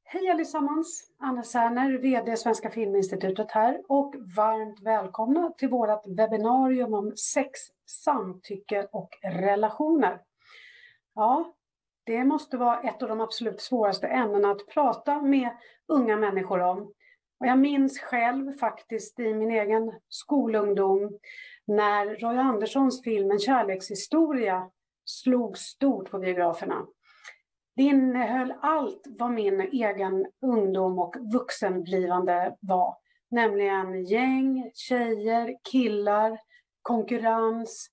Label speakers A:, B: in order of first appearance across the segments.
A: Hej allesammans, Anna Särner, VD Svenska Filminstitutet här och varmt välkomna till vårt webbinarium om sex, samtycke och relationer. Ja, det måste vara ett av de absolut svåraste ämnena att prata med unga människor om. Och jag minns själv faktiskt i min egen skolungdom när Roy Anderssons film En kärlekshistoria slog stort på biograferna. Det innehöll allt vad min egen ungdom och vuxenblivande var. Nämligen gäng, tjejer, killar, konkurrens,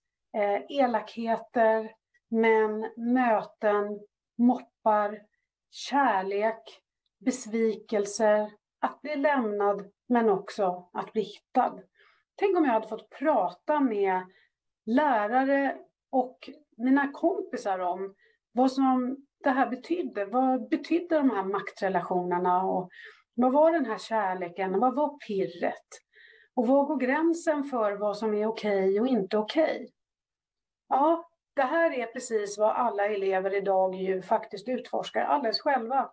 A: elakheter, män, möten, moppar, kärlek, besvikelser, att bli lämnad men också att bli hittad. Tänk om jag hade fått prata med lärare och mina kompisar om vad som det här betydde. Vad betydde de här maktrelationerna och vad var den här kärleken? Vad var pirret? Och vad går gränsen för vad som är okej och inte okej? Ja, det här är precis vad alla elever idag ju faktiskt utforskar alldeles själva.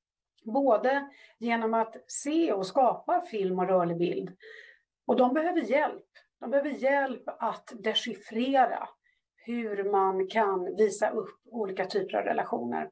A: Både genom att se och skapa film och rörlig bild. Och de behöver hjälp. De behöver hjälp att dechiffrera hur man kan visa upp olika typer av relationer.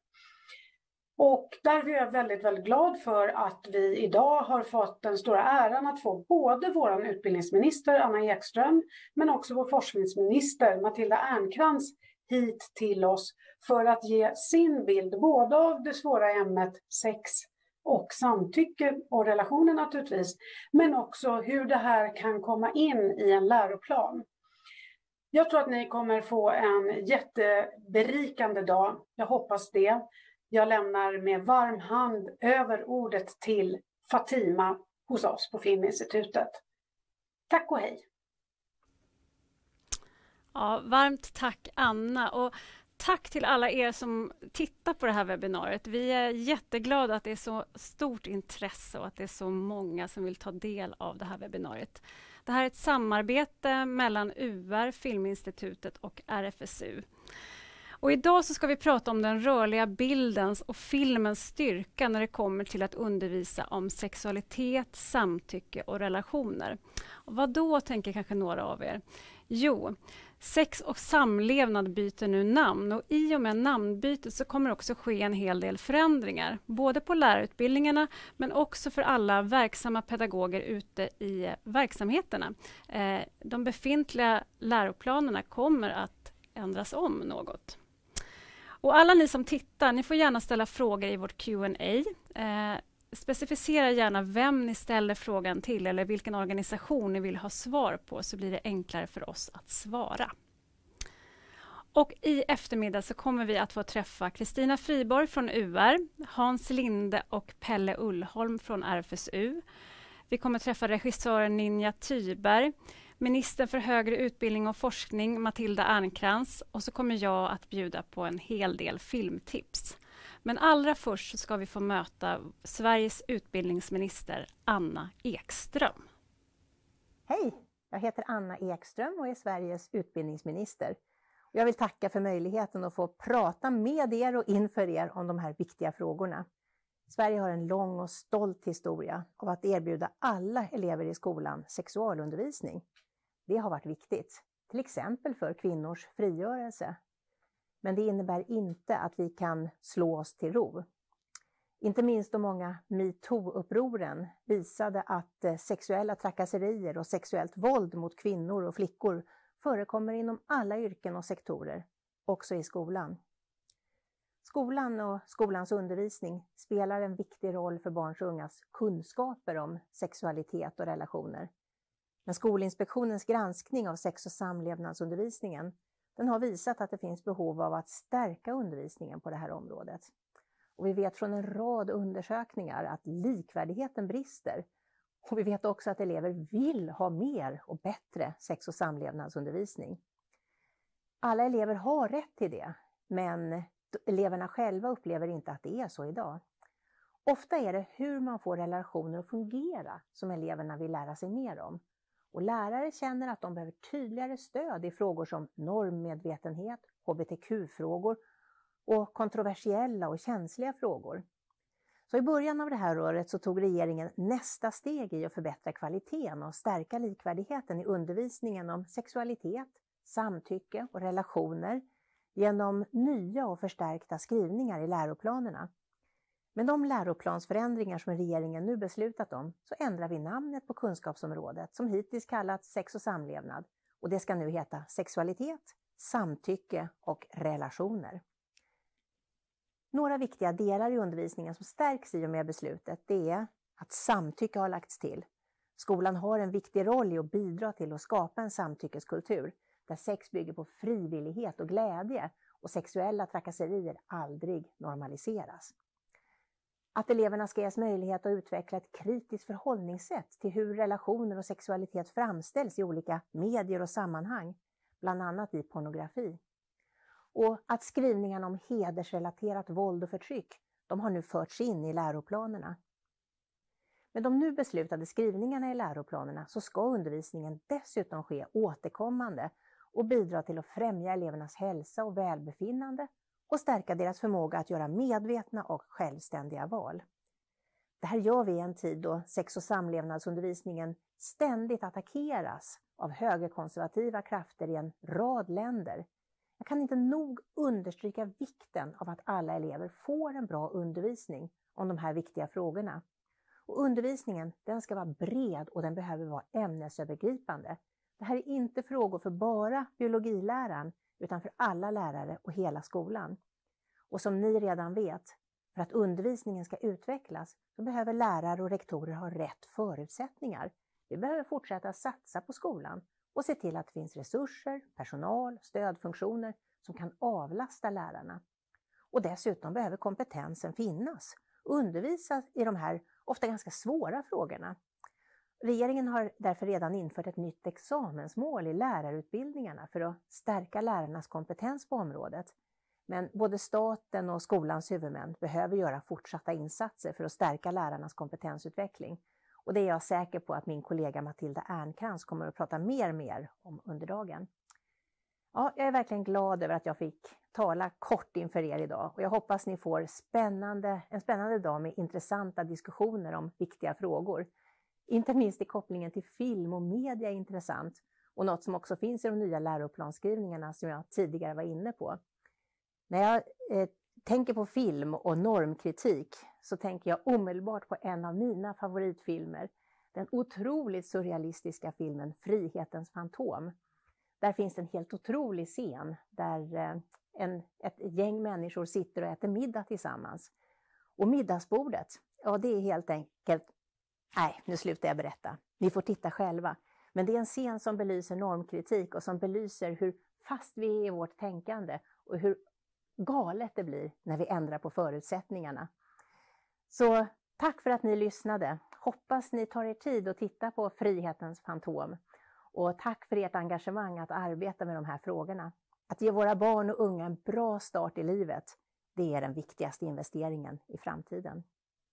A: Och därför är jag väldigt, väldigt glad för att vi idag har fått den stora äran att få både vår utbildningsminister Anna Ekström men också vår forskningsminister Matilda Ernkrans hit till oss för att ge sin bild både av det svåra ämnet sex och samtycke och relationer naturligtvis, men också hur det här kan komma in i en läroplan. Jag tror att ni kommer få en jätteberikande dag. Jag hoppas det. Jag lämnar med varm hand över ordet till Fatima hos oss på Filminstitutet. Tack och hej.
B: Ja, varmt tack Anna och tack till alla er som tittar på det här webbinariet. Vi är jätteglada att det är så stort intresse och att det är så många som vill ta del av det här webbinariet. Det här är ett samarbete mellan UR, Filminstitutet och RFSU. Och idag så ska vi prata om den rörliga bildens och filmens styrka när det kommer till att undervisa om sexualitet, samtycke och relationer. Och vad då, tänker kanske några av er? Jo, sex och samlevnad byter nu namn och i och med namnbytet så kommer också ske en hel del förändringar. Både på lärarutbildningarna men också för alla verksamma pedagoger ute i verksamheterna. De befintliga läroplanerna kommer att ändras om något. Och alla ni som tittar, ni får gärna ställa frågor i vårt Q&A. Specificera gärna vem ni ställer frågan till eller vilken organisation ni vill ha svar på så blir det enklare för oss att svara. Och i eftermiddag så kommer vi att få träffa Kristina Friborg från UR, Hans Linde och Pelle Ullholm från RFSU. Vi kommer träffa regissören Ninja Thyberg, ministern för högre utbildning och forskning Matilda Ernkrans och så kommer jag att bjuda på en hel del filmtips. Men allra först så ska vi få möta Sveriges utbildningsminister Anna Ekström.
C: Hej, jag heter Anna Ekström och är Sveriges utbildningsminister. Jag vill tacka för möjligheten att få prata med er och inför er om de här viktiga frågorna. Sverige har en lång och stolt historia av att erbjuda alla elever i skolan sexualundervisning. Det har varit viktigt, till exempel för kvinnors frigörelse. Men det innebär inte att vi kan slå oss till ro. Inte minst de många MeToo-upproren visade att sexuella trakasserier och sexuellt våld mot kvinnor och flickor förekommer inom alla yrken och sektorer, också i skolan. Skolan och skolans undervisning spelar en viktig roll för barns och ungas kunskaper om sexualitet och relationer. Men Skolinspektionens granskning av sex- och samlevnadsundervisningen den har visat att det finns behov av att stärka undervisningen på det här området. Och vi vet från en rad undersökningar att likvärdigheten brister. Och vi vet också att elever vill ha mer och bättre sex- och samlevnadsundervisning. Alla elever har rätt till det, men eleverna själva upplever inte att det är så idag. Ofta är det hur man får relationer att fungera som eleverna vill lära sig mer om. Och lärare känner att de behöver tydligare stöd i frågor som normmedvetenhet, hbtq-frågor och kontroversiella och känsliga frågor. Så i början av det här året så tog regeringen nästa steg i att förbättra kvaliteten och stärka likvärdigheten i undervisningen om sexualitet, samtycke och relationer genom nya och förstärkta skrivningar i läroplanerna. Med de läroplansförändringar som regeringen nu beslutat om så ändrar vi namnet på kunskapsområdet som hittills kallats sex och samlevnad, och det ska nu heta sexualitet, samtycke och relationer. Några viktiga delar i undervisningen som stärks i och med beslutet, det är att samtycke har lagts till. Skolan har en viktig roll i att bidra till att skapa en samtyckeskultur där sex bygger på frivillighet och glädje och sexuella trakasserier aldrig normaliseras. Att eleverna ska ges möjlighet att utveckla ett kritiskt förhållningssätt till hur relationer och sexualitet framställs i olika medier och sammanhang, bland annat i pornografi. Och att skrivningarna om hedersrelaterat våld och förtryck, de har nu förts in i läroplanerna. Med de nu beslutade skrivningarna i läroplanerna så ska undervisningen dessutom ske återkommande och bidra till att främja elevernas hälsa och välbefinnande och stärka deras förmåga att göra medvetna och självständiga val. Det här gör vi i en tid då sex- och samlevnadsundervisningen ständigt attackeras av högerkonservativa krafter i en rad länder. Jag kan inte nog understryka vikten av att alla elever får en bra undervisning om de här viktiga frågorna. Och undervisningen, den ska vara bred och den behöver vara ämnesövergripande. Det här är inte frågor för bara biologiläraren utan för alla lärare och hela skolan. Och som ni redan vet, för att undervisningen ska utvecklas så behöver lärare och rektorer ha rätt förutsättningar. Vi behöver fortsätta satsa på skolan och se till att det finns resurser, personal, stödfunktioner som kan avlasta lärarna. Och dessutom behöver kompetensen finnas och undervisa i de här ofta ganska svåra frågorna. Regeringen har därför redan infört ett nytt examensmål i lärarutbildningarna för att stärka lärarnas kompetens på området. Men både staten och skolans huvudmän behöver göra fortsatta insatser för att stärka lärarnas kompetensutveckling. Och det är jag säker på att min kollega Matilda Ernkrans kommer att prata mer om under dagen. Ja, jag är verkligen glad över att jag fick tala kort inför er idag och jag hoppas ni får en spännande dag med intressanta diskussioner om viktiga frågor. Inte minst i kopplingen till film och media är intressant och något som också finns i de nya läroplansskrivningarna som jag tidigare var inne på. När jag tänker på film och normkritik så tänker jag omedelbart på en av mina favoritfilmer. Den otroligt surrealistiska filmen Frihetens fantom. Där finns en helt otrolig scen där ett gäng människor sitter och äter middag tillsammans. Och middagsbordet, ja det är helt enkelt, nej nu slutar jag berätta. Ni får titta själva. Men det är en scen som belyser normkritik och som belyser hur fast vi är i vårt tänkande och hur galet det blir när vi ändrar på förutsättningarna. Så tack för att ni lyssnade. Hoppas ni tar er tid att titta på Frihetens fantom. Och tack för ert engagemang att arbeta med de här frågorna. Att ge våra barn och unga en bra start i livet, det är den viktigaste investeringen i framtiden.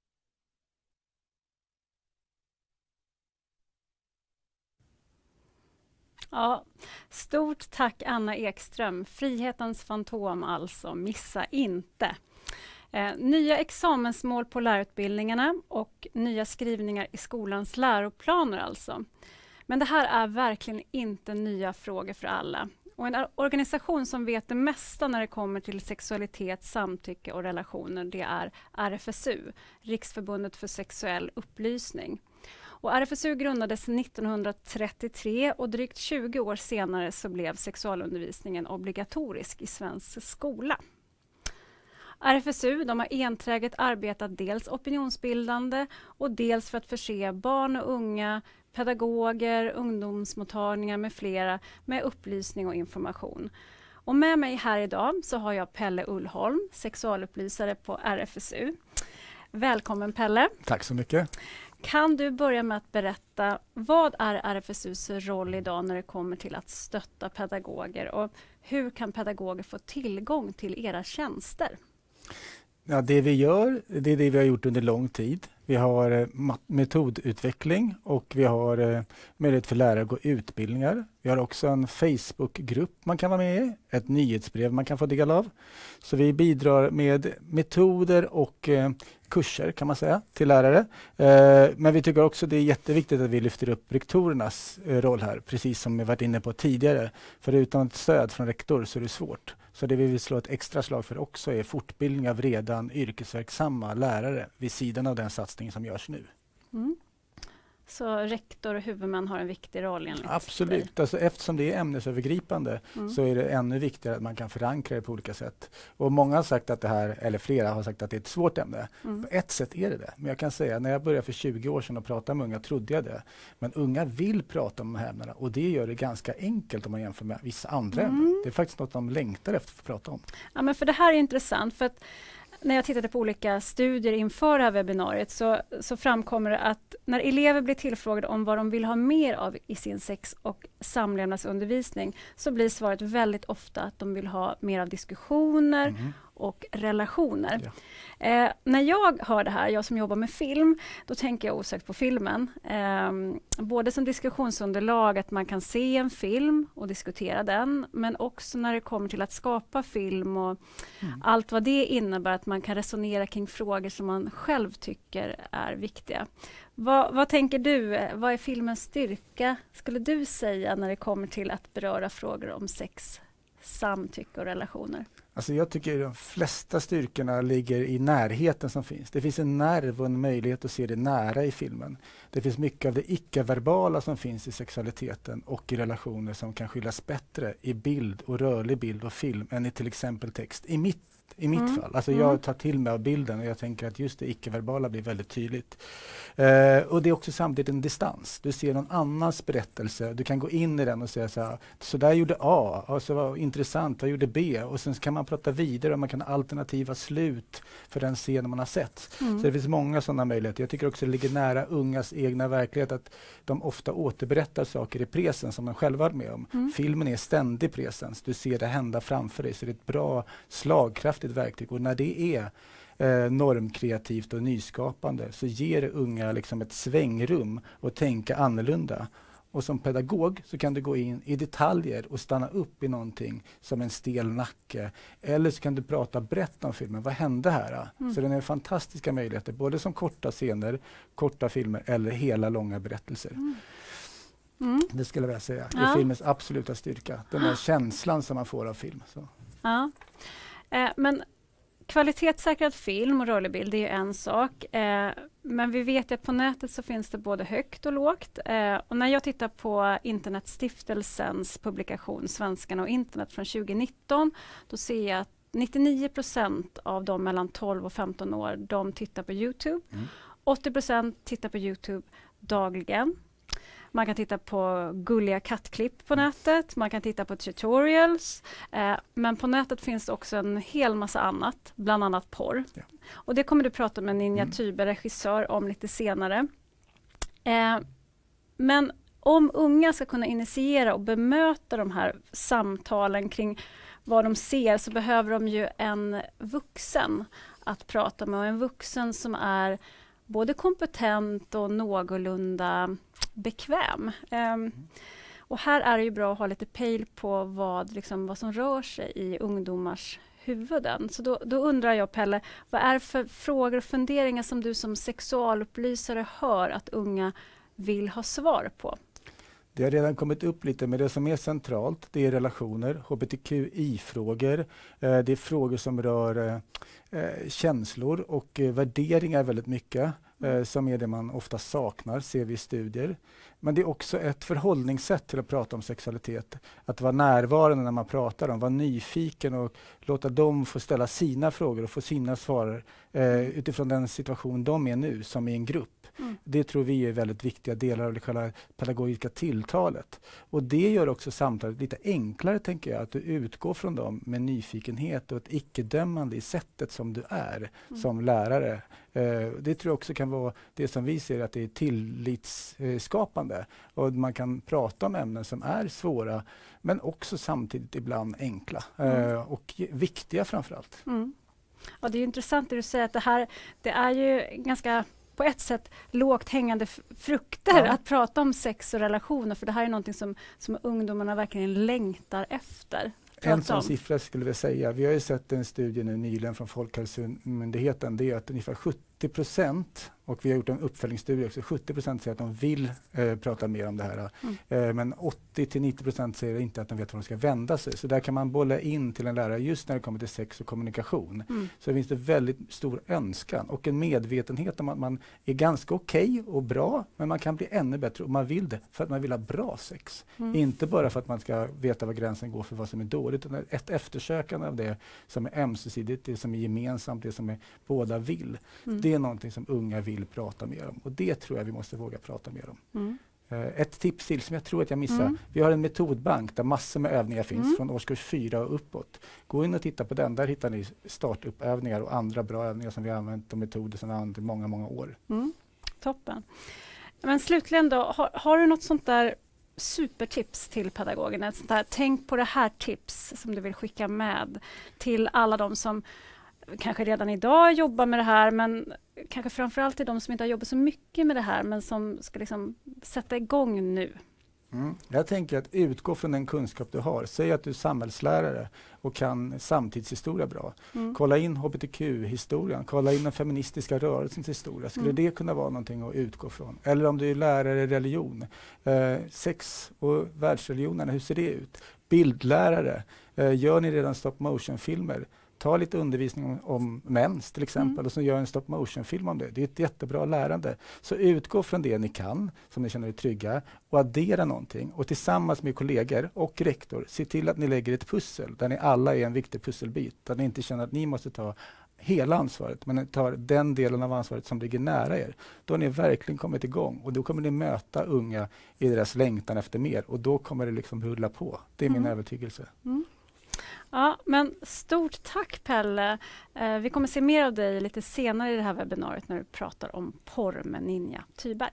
B: Ja, stort tack Anna Ekström. Frihetens fantom alltså, missa inte. Nya examensmål på lärarutbildningarna och nya skrivningar i skolans läroplaner alltså. Men det här är verkligen inte nya frågor för alla. Och en organisation som vet det mesta när det kommer till sexualitet, samtycke och relationer, det är RFSU, Riksförbundet för sexuell upplysning. Och RFSU grundades 1933 och drygt 20 år senare så blev sexualundervisningen obligatorisk i svensk skola. RFSU de har enträget arbetat dels opinionsbildande och dels för att förse barn och unga, pedagoger, ungdomsmottagningar med flera med upplysning och information. Och med mig här idag så har jag Pelle Ullholm, sexualupplysare på RFSU. Välkommen Pelle.
D: Tack så mycket.
B: Kan du börja med att berätta, vad är RFSUs roll idag när det kommer till att stötta pedagoger och hur kan pedagoger få tillgång till era tjänster?
D: Ja, det vi gör, det är det vi har gjort under lång tid. Vi har metodutveckling och vi har möjlighet för lärare att gå utbildningar. Vi har också en Facebookgrupp man kan vara med i, ett nyhetsbrev man kan få del av. Så vi bidrar med metoder och kurser kan man säga till lärare. Men vi tycker också det är jätteviktigt att vi lyfter upp rektorernas roll här, precis som vi varit inne på tidigare. För utan ett stöd från rektor så är det svårt. Så det vi vill slå ett extra slag för också är fortbildning av redan yrkesverksamma lärare vid sidan av den satsning som görs nu.
B: Mm. Så rektor och huvudmän har en viktig roll enligt
D: Absolut. Alltså, eftersom det är ämnesövergripande så är det ännu viktigare att man kan förankra det på olika sätt. Och många har sagt att det här, eller flera har sagt att det är ett svårt ämne. På ett sätt är det. Men jag kan säga, när jag började för 20 år sedan och prata med unga trodde jag det. Men unga vill prata om de här ämnena och det gör det ganska enkelt om man jämför med vissa andra ämnen. Det är faktiskt något de längtar efter att få prata om.
B: Ja, men för det här är intressant för att när jag tittade på olika studier inför det här webbinariet så framkommer det att när elever blir tillfrågade om vad de vill ha mer av i sin sex- och samlevnadsundervisning så blir svaret väldigt ofta att de vill ha mer av diskussioner och relationer.
D: Ja.
B: När jag hör det här, jag som jobbar med film, då tänker jag osökt på filmen. Både som diskussionsunderlag, att man kan se en film och diskutera den, men också när det kommer till att skapa film och allt vad det innebär, att man kan resonera kring frågor som man själv tycker är viktiga. Vad tänker du? Vad är filmens styrka, skulle du säga, när det kommer till att beröra frågor om sex, samtycke och relationer?
D: Alltså jag tycker de flesta styrkorna ligger i närheten som finns. Det finns en nerv och en möjlighet att se det nära i filmen. Det finns mycket av det icke-verbala som finns i sexualiteten och i relationer som kan skiljas bättre i bild och rörlig bild och film än i till exempel text. I mitt fall. Alltså jag tar till mig av bilden och jag tänker att just det icke-verbala blir väldigt tydligt. Och det är också samtidigt en distans. Du ser någon annans berättelse. Du kan gå in i den och säga så där gjorde A, och så var intressant, vad gjorde B? Och sen kan man prata vidare och man kan ha alternativa slut för den scenen man har sett. Så det finns många sådana möjligheter. Jag tycker också det ligger nära ungas egna verklighet att de ofta återberättar saker i presens som de själva varit med om. Filmen är ständig presens. Du ser det hända framför dig, så det är ett bra slagkraftigt verktyg. Och när det är normkreativt och nyskapande så ger det unga liksom ett svängrum och tänka annorlunda. Och som pedagog så kan du gå in i detaljer och stanna upp i någonting som en stel nacke. Eller så kan du prata brett om filmen. Vad hände här? Så den är fantastiska möjligheter, både som korta scener, korta filmer eller hela långa berättelser. Det skulle jag vilja säga. Det är filmens absoluta styrka. Den här känslan som man får av film. Så.
B: Ja. Men kvalitetssäkrad film och rörlig bild är en sak. Men vi vet att på nätet så finns det både högt och lågt. Och när jag tittar på Internetstiftelsens publikation Svenskarna och internet från 2019, då ser jag att 99% av de mellan 12 och 15 år, de tittar på YouTube. 80% tittar på YouTube dagligen. Man kan titta på gulliga kattklipp på nätet. Man kan titta på tutorials. Men på nätet finns det också en hel massa annat, bland annat porr. Ja. Och det kommer du prata med Ninja Tybe, regissör, om lite senare. Men om unga ska kunna initiera och bemöta de här samtalen kring vad de ser, så behöver de ju en vuxen att prata med. Och en vuxen som är både kompetent och någorlunda bekväm. Och här är det ju bra att ha lite pejl på vad som rör sig i ungdomars huvuden. Så då undrar jag, Pelle, vad är det för frågor och funderingar som du som sexualupplysare hör att unga vill ha svar på?
D: Det har redan kommit upp lite, men det som är centralt, det är relationer, hbtqi-frågor. Det är frågor som rör känslor och värderingar väldigt mycket. Som är det man ofta saknar, ser vi i studier. Men det är också ett förhållningssätt till att prata om sexualitet. Att vara närvarande när man pratar om, vara nyfiken och låta dem få ställa sina frågor och få sina svar utifrån den situation de är nu, som i en grupp. Det tror vi är väldigt viktiga delar av det själva pedagogiska tilltalet. Och det gör också samtalet lite enklare, tänker jag, att du utgår från dem med nyfikenhet och ett icke-dömande i sättet som du är som lärare. Det tror jag också kan vara det som vi ser, att det är tillitsskapande. Och man kan prata om ämnen som är svåra, men också samtidigt ibland enkla och viktiga framförallt.
B: Ja, det är ju intressant det du säger att det är ju ganska på ett sätt lågt hängande frukter att prata om sex och relationer, för det här är någonting som ungdomarna verkligen längtar efter.
D: En sån siffra skulle vi säga, vi har ju sett en studie nu nyligen från Folkhälsomyndigheten, det är att ungefär 70%, och vi har gjort en uppföljningsstudie också, 70% säger att de vill prata mer om det här. Men 80-90% säger inte att de vet var de ska vända sig. Så där kan man bolla in till en lärare just när det kommer till sex och kommunikation. Så finns det väldigt stor önskan och en medvetenhet om att man är ganska okej och bra, men man kan bli ännu bättre och man vill det för att man vill ha bra sex. Inte bara för att man ska veta var gränsen går för vad som är dåligt, utan ett eftersökande av det som är ömsesidigt, det som är gemensamt, det som är båda vill. Det är någonting som unga vill prata mer om och det tror jag vi måste våga prata mer om. Ett tips till som jag tror att jag missar. Vi har en metodbank där massor med övningar finns från årskurs 4 och uppåt. Gå in och titta på den. Där hittar ni startuppövningar och andra bra övningar som vi har använt och metoder som vi har använt i många, många år.
B: Toppen. Men slutligen då, har du något sånt där supertips till pedagogerna? Sånt där, tänk på det här tips som du vill skicka med till alla de som kanske redan idag jobbar med det här, men kanske framförallt till de som inte har jobbat så mycket med det här, men som ska liksom sätta igång nu.
D: Jag tänker att utgå från den kunskap du har. Säg att du är samhällslärare och kan samtidshistoria bra. Kolla in hbtq-historien, kolla in den feministiska rörelsens historia. Skulle det kunna vara någonting att utgå från? Eller om du är lärare i religion. Sex och världsreligionerna, hur ser det ut? Bildlärare, gör ni redan stop motion-filmer? Ta lite undervisning om mens till exempel och så gör en stop motion-film om det. Det är ett jättebra lärande. Så utgå från det ni kan, som ni känner er trygga, och addera någonting. Och tillsammans med kollegor och rektor, se till att ni lägger ett pussel där ni alla är en viktig pusselbit. Där ni inte känner att ni måste ta hela ansvaret, men ni tar den delen av ansvaret som ligger nära er. Då har ni verkligen kommit igång och då kommer ni möta unga i deras längtan efter mer och då kommer det liksom rulla på. Det är min övertygelse.
B: Ja, men stort tack Pelle. Vi kommer se mer av dig lite senare i det här webbinariet när du pratar om porr med Ninja Thyberg.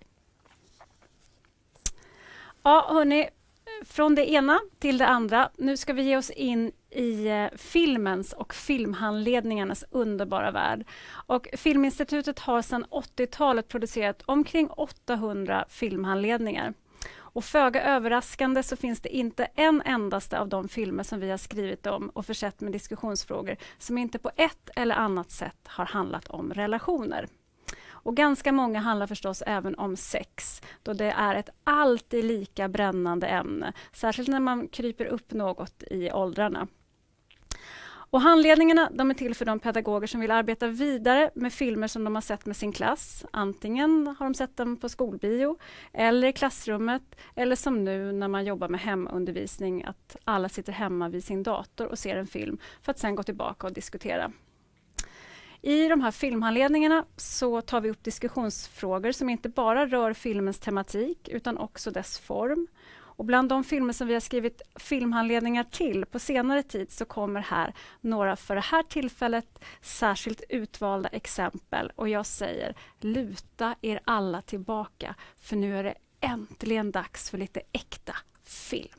B: Ja, hörni, från det ena till det andra. Nu ska vi ge oss in i filmens och filmhandledningarnas underbara värld. Och Filminstitutet har sedan 80-talet producerat omkring 800 filmhandledningar. Och föga överraskande så finns det inte en endaste av de filmer som vi har skrivit om och försett med diskussionsfrågor som inte på ett eller annat sätt har handlat om relationer. Och ganska många handlar förstås även om sex, då det är ett alltid lika brännande ämne, särskilt när man kryper upp något i åldrarna. Och handledningarna de är till för de pedagoger som vill arbeta vidare med filmer som de har sett med sin klass. Antingen har de sett dem på skolbio eller i klassrummet, eller som nu när man jobbar med hemundervisning, att alla sitter hemma vid sin dator och ser en film för att sedan gå tillbaka och diskutera. I de här filmhandledningarna så tar vi upp diskussionsfrågor som inte bara rör filmens tematik utan också dess form. Och bland de filmer som vi har skrivit filmhandledningar till på senare tid så kommer här några för det här tillfället särskilt utvalda exempel. Och jag säger, luta er alla tillbaka för nu är det äntligen dags för lite äkta film.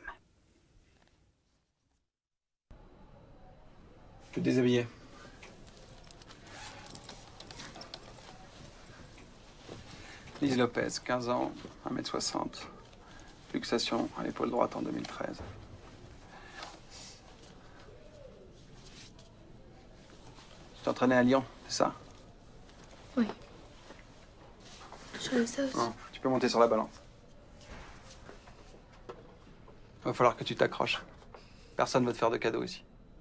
E: Je suis déshabillé. Lise Lopez, 15 ans, 1m60. Luxation à l'épaule droite en 2013. Tu t'es entraîné à Lyon, c'est ça?
F: Oui. Je savais ça aussi.
E: Non, tu peux monter sur la balance. Il va falloir que tu t'accroches. Personne ne va te faire de cadeau ici.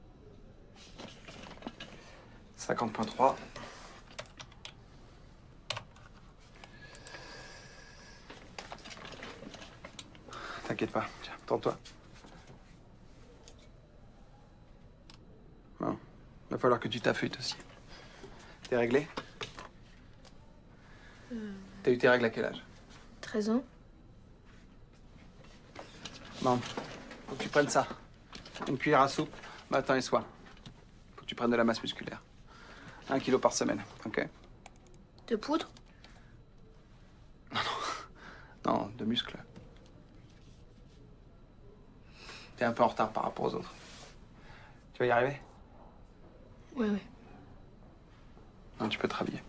E: 50.3. T'inquiète pas, tiens, tourne-toi. Bon, il va falloir que tu t'affûtes aussi. T'es réglé? T'as eu tes règles à quel âge?
F: 13 ans.
E: Bon, faut que tu prennes ça. Une cuillère à soupe, matin et soir. Faut que tu prennes de la masse musculaire. 1 kilo par semaine, ok?
F: De poudre?
E: Non, de muscles. T'es un peu en retard par rapport aux autres. Tu vas y arriver?
F: Oui, oui.
E: Non, tu peux te rhabiller.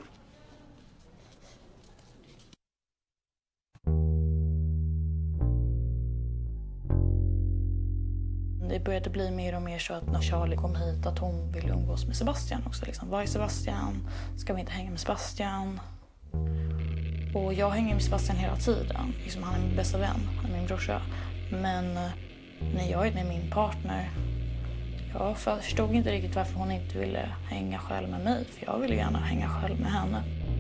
G: Det började bli mer och mer så att när Charlie kom hit att hon ville umgås med Sebastian också. Liksom. Var är Sebastian? Ska vi inte hänga med Sebastian? Och jag hänger med Sebastian hela tiden. Liksom, han är min bästa vän, han är min brorsa. Men när jag är med min partner, jag förstod inte riktigt varför hon inte ville hänga själv med mig. För jag ville gärna hänga själv med henne.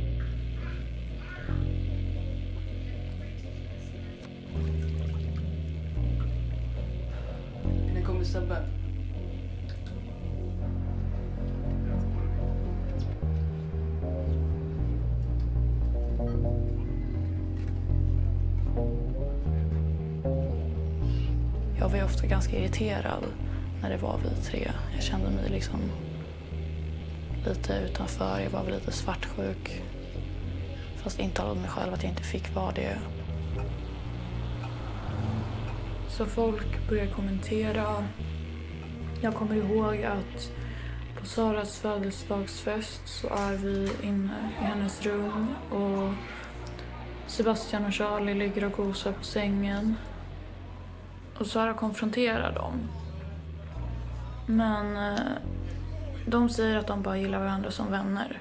E: Nu kommer Sebbe.
G: Jag var ju ofta ganska irriterad när det var vi tre. Jag kände mig liksom lite utanför. Jag var väl lite svartsjuk. Fast intalade mig själv att jag inte fick vara det. Så folk började kommentera. Jag kommer ihåg att på Saras födelsedagsfest så är vi inne i hennes rum. Och Sebastian och Charlie ligger och gosar på sängen. Och Sara konfronterar dem. Men de säger att de bara gillar varandra som vänner.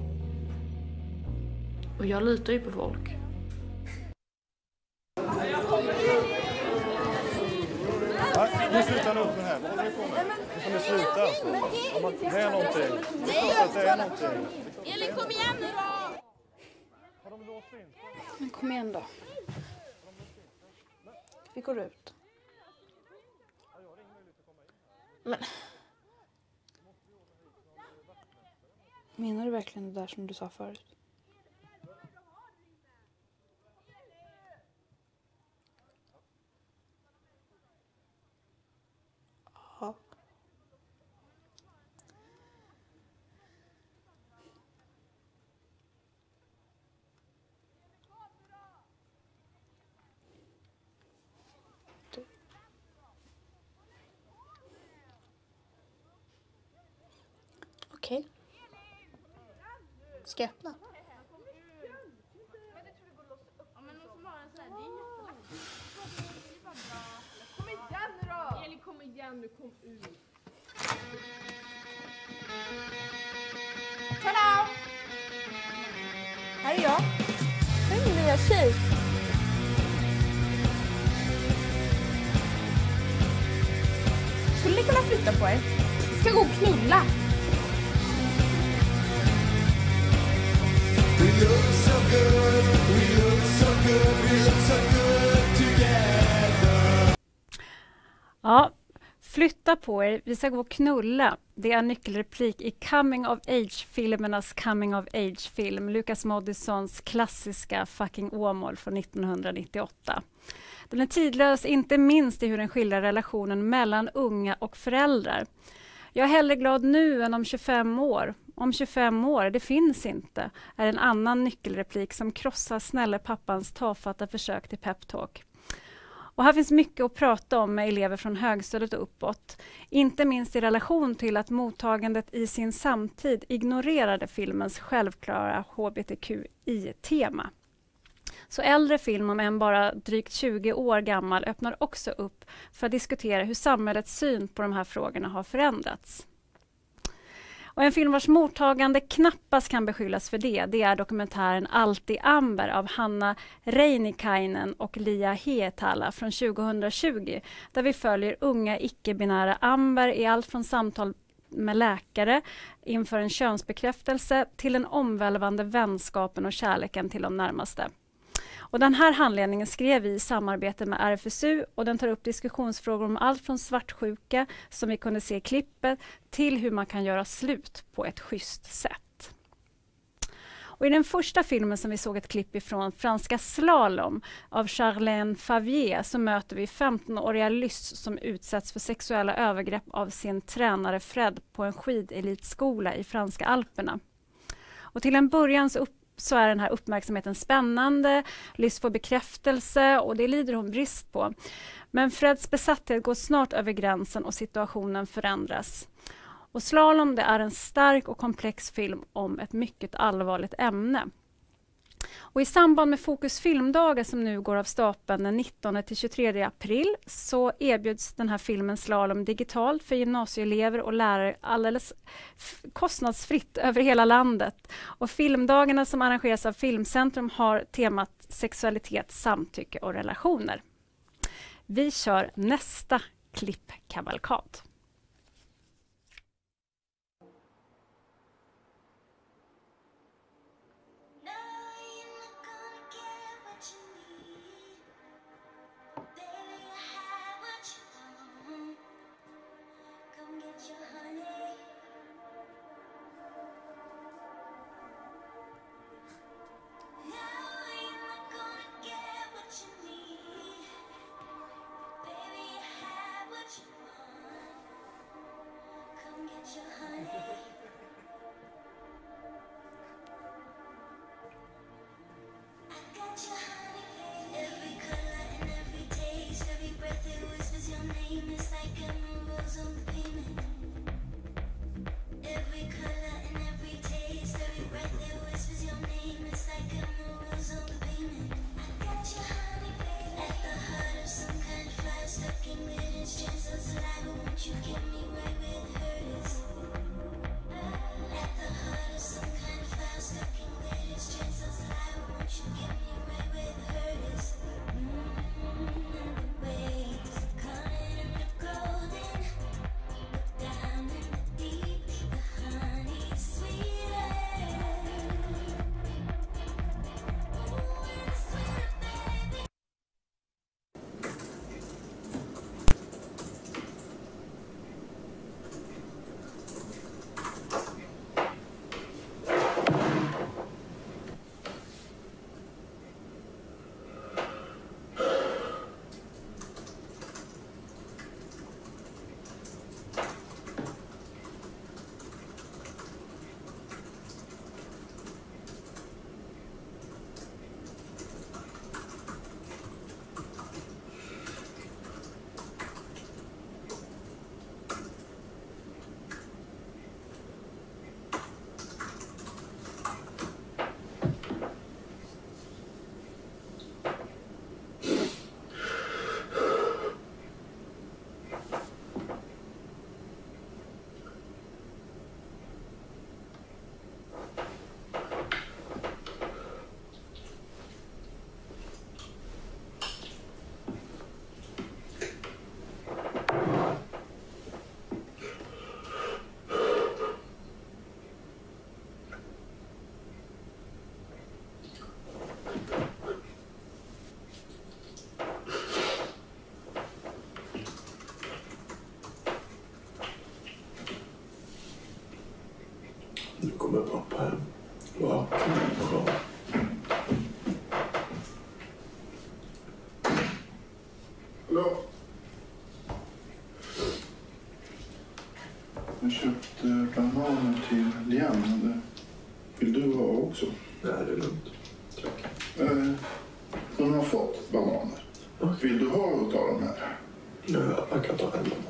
G: Och jag litar ju på folk.
H: Nu slutar upp med det här. Vad håller ni på med? Nu får ni sluta alltså. Det är någonting. Det är klart att det är någonting.
F: Elin, kom igen nu då!
G: Men kom igen då. Vi går ut. Men... Menar du verkligen det där som du sa förut? Ja. Okej. Ska jag öppna?
F: Kom igen nu då! Elin, kom igen nu, kom ut. Tada! Här är jag. Här är min nya tjej. Skulle ni kunna flytta på er? Vi ska gå och knulla.
B: Ja, flytta på er, vi ska gå och knulla. Det är en nyckelreplik i Coming of Age-filmernas Coming of Age-film. Lucas Moodyssons klassiska Fucking Åmål från 1998. Den är tidlös, inte minst i hur den skildrar relationen mellan unga och föräldrar. Jag är hellre glad nu än om 25 år. Om 25 år, det finns inte, är en annan nyckelreplik som krossar snälla pappans tafatta försök till peptalk. Och här finns mycket att prata om med elever från högstadiet och uppåt. Inte minst i relation till att mottagandet i sin samtid ignorerade filmens självklara hbtqi-tema. Så äldre film, om än bara drygt 20 år gammal, öppnar också upp för att diskutera hur samhällets syn på de här frågorna har förändrats. Och en film vars mottagande knappast kan beskyllas för det är dokumentären Alltid Amber av Hanna Reinikainen och Lia Hietala från 2020, där vi följer unga icke-binära Amber i allt från samtal med läkare inför en könsbekräftelse till den omvälvande vänskapen och kärleken till de närmaste. Och den här handledningen skrev vi i samarbete med RFSU och den tar upp diskussionsfrågor om allt från svartsjuka, som vi kunde se i klippet, till hur man kan göra slut på ett schysst sätt. Och i den första filmen som vi såg ett klipp ifrån, Franska slalom av Charlène Favier, så möter vi 15-åriga Lys som utsätts för sexuella övergrepp av sin tränare Fred på en skidelitskola i franska Alperna. Och till en början så är den här uppmärksamheten spännande, Lys får bekräftelse och det lider hon brist på. Men Freds besatthet går snart över gränsen och situationen förändras. Och Slalom, det är en stark och komplex film om ett mycket allvarligt ämne. Och i samband med Fokus filmdagar som nu går av stapeln den 19 till 23 april så erbjuds den här filmen Slalom digitalt för gymnasieelever och lärare alldeles kostnadsfritt över hela landet. Och filmdagarna som arrangeras av Filmcentrum har temat sexualitet, samtycke och relationer. Vi kör nästa klippkavalkad.
I: Nu kommer pappa hem. Vad bra. Hallå? Jag köpte bananer till Liam. Vill du ha också? Nej, det är lugnt. Tack. Hon har fått bananer. Vill du ha av de här? Ja, jag kan ta en banan.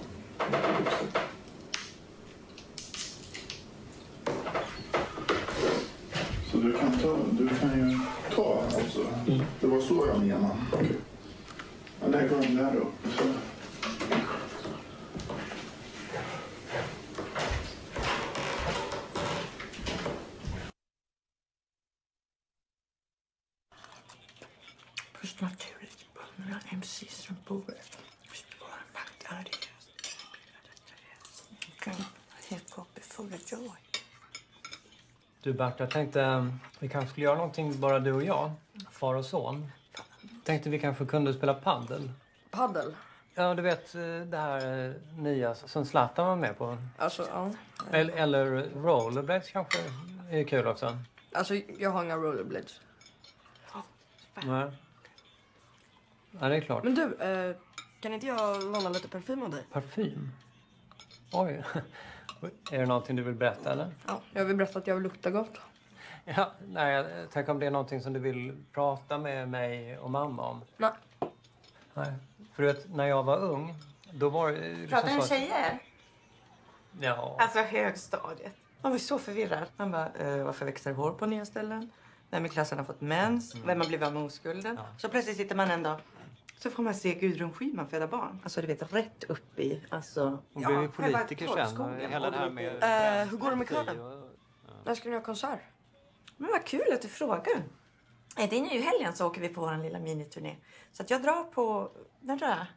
I: Så du kan ju ta alltså. Det var så jag menade. Okay. Jag lägger dem där uppe. Så.
J: Först naturligt mellan MC-strumpordet. Först var en Bangladesh. Hiphop är full of joy.
K: Du Bert, jag tänkte vi kanske skulle göra någonting bara du och jag, far och son. Tänkte vi kanske kunde spela paddel.
L: Paddel?
K: Ja, du vet det här nya som Zlatan var med på.
L: Alltså, ja.
K: Eller rollerblades kanske är kul också.
L: Alltså, jag har inga rollerblades.
K: Nej. Ja, det är klart.
L: Men du, kan inte jag låna lite parfym av dig?
K: Parfym? Oj. Är det någonting du vill berätta, eller?
L: Ja, jag vill berätta att jag vill lukta gott.
K: Ja, nej, tänk om det är någonting som du vill prata med mig och mamma om.
L: Nej.
K: Nej. För du vet, när jag var ung, då var det...
L: Pratar ni tjejer?
K: Ja.
J: Alltså högstadiet. Man var så förvirrad. Man bara, varför växer hår på nya ställen? Vem i klassen har fått mens? Vem har blivit av med oskulden? Ja. Så plötsligt sitter man en dag. Så får man se Gudrun Schyman föda barn. Alltså du vet, rätt upp i. Alltså,
K: hon blev ju politiker sen. Hela det här med...
L: hur går det med kören? När ska ni ha konsert?
J: Men vad kul att du frågar. Det är nu i helgen så åker vi på vår lilla miniturné. Så att jag drar på... När drar jag?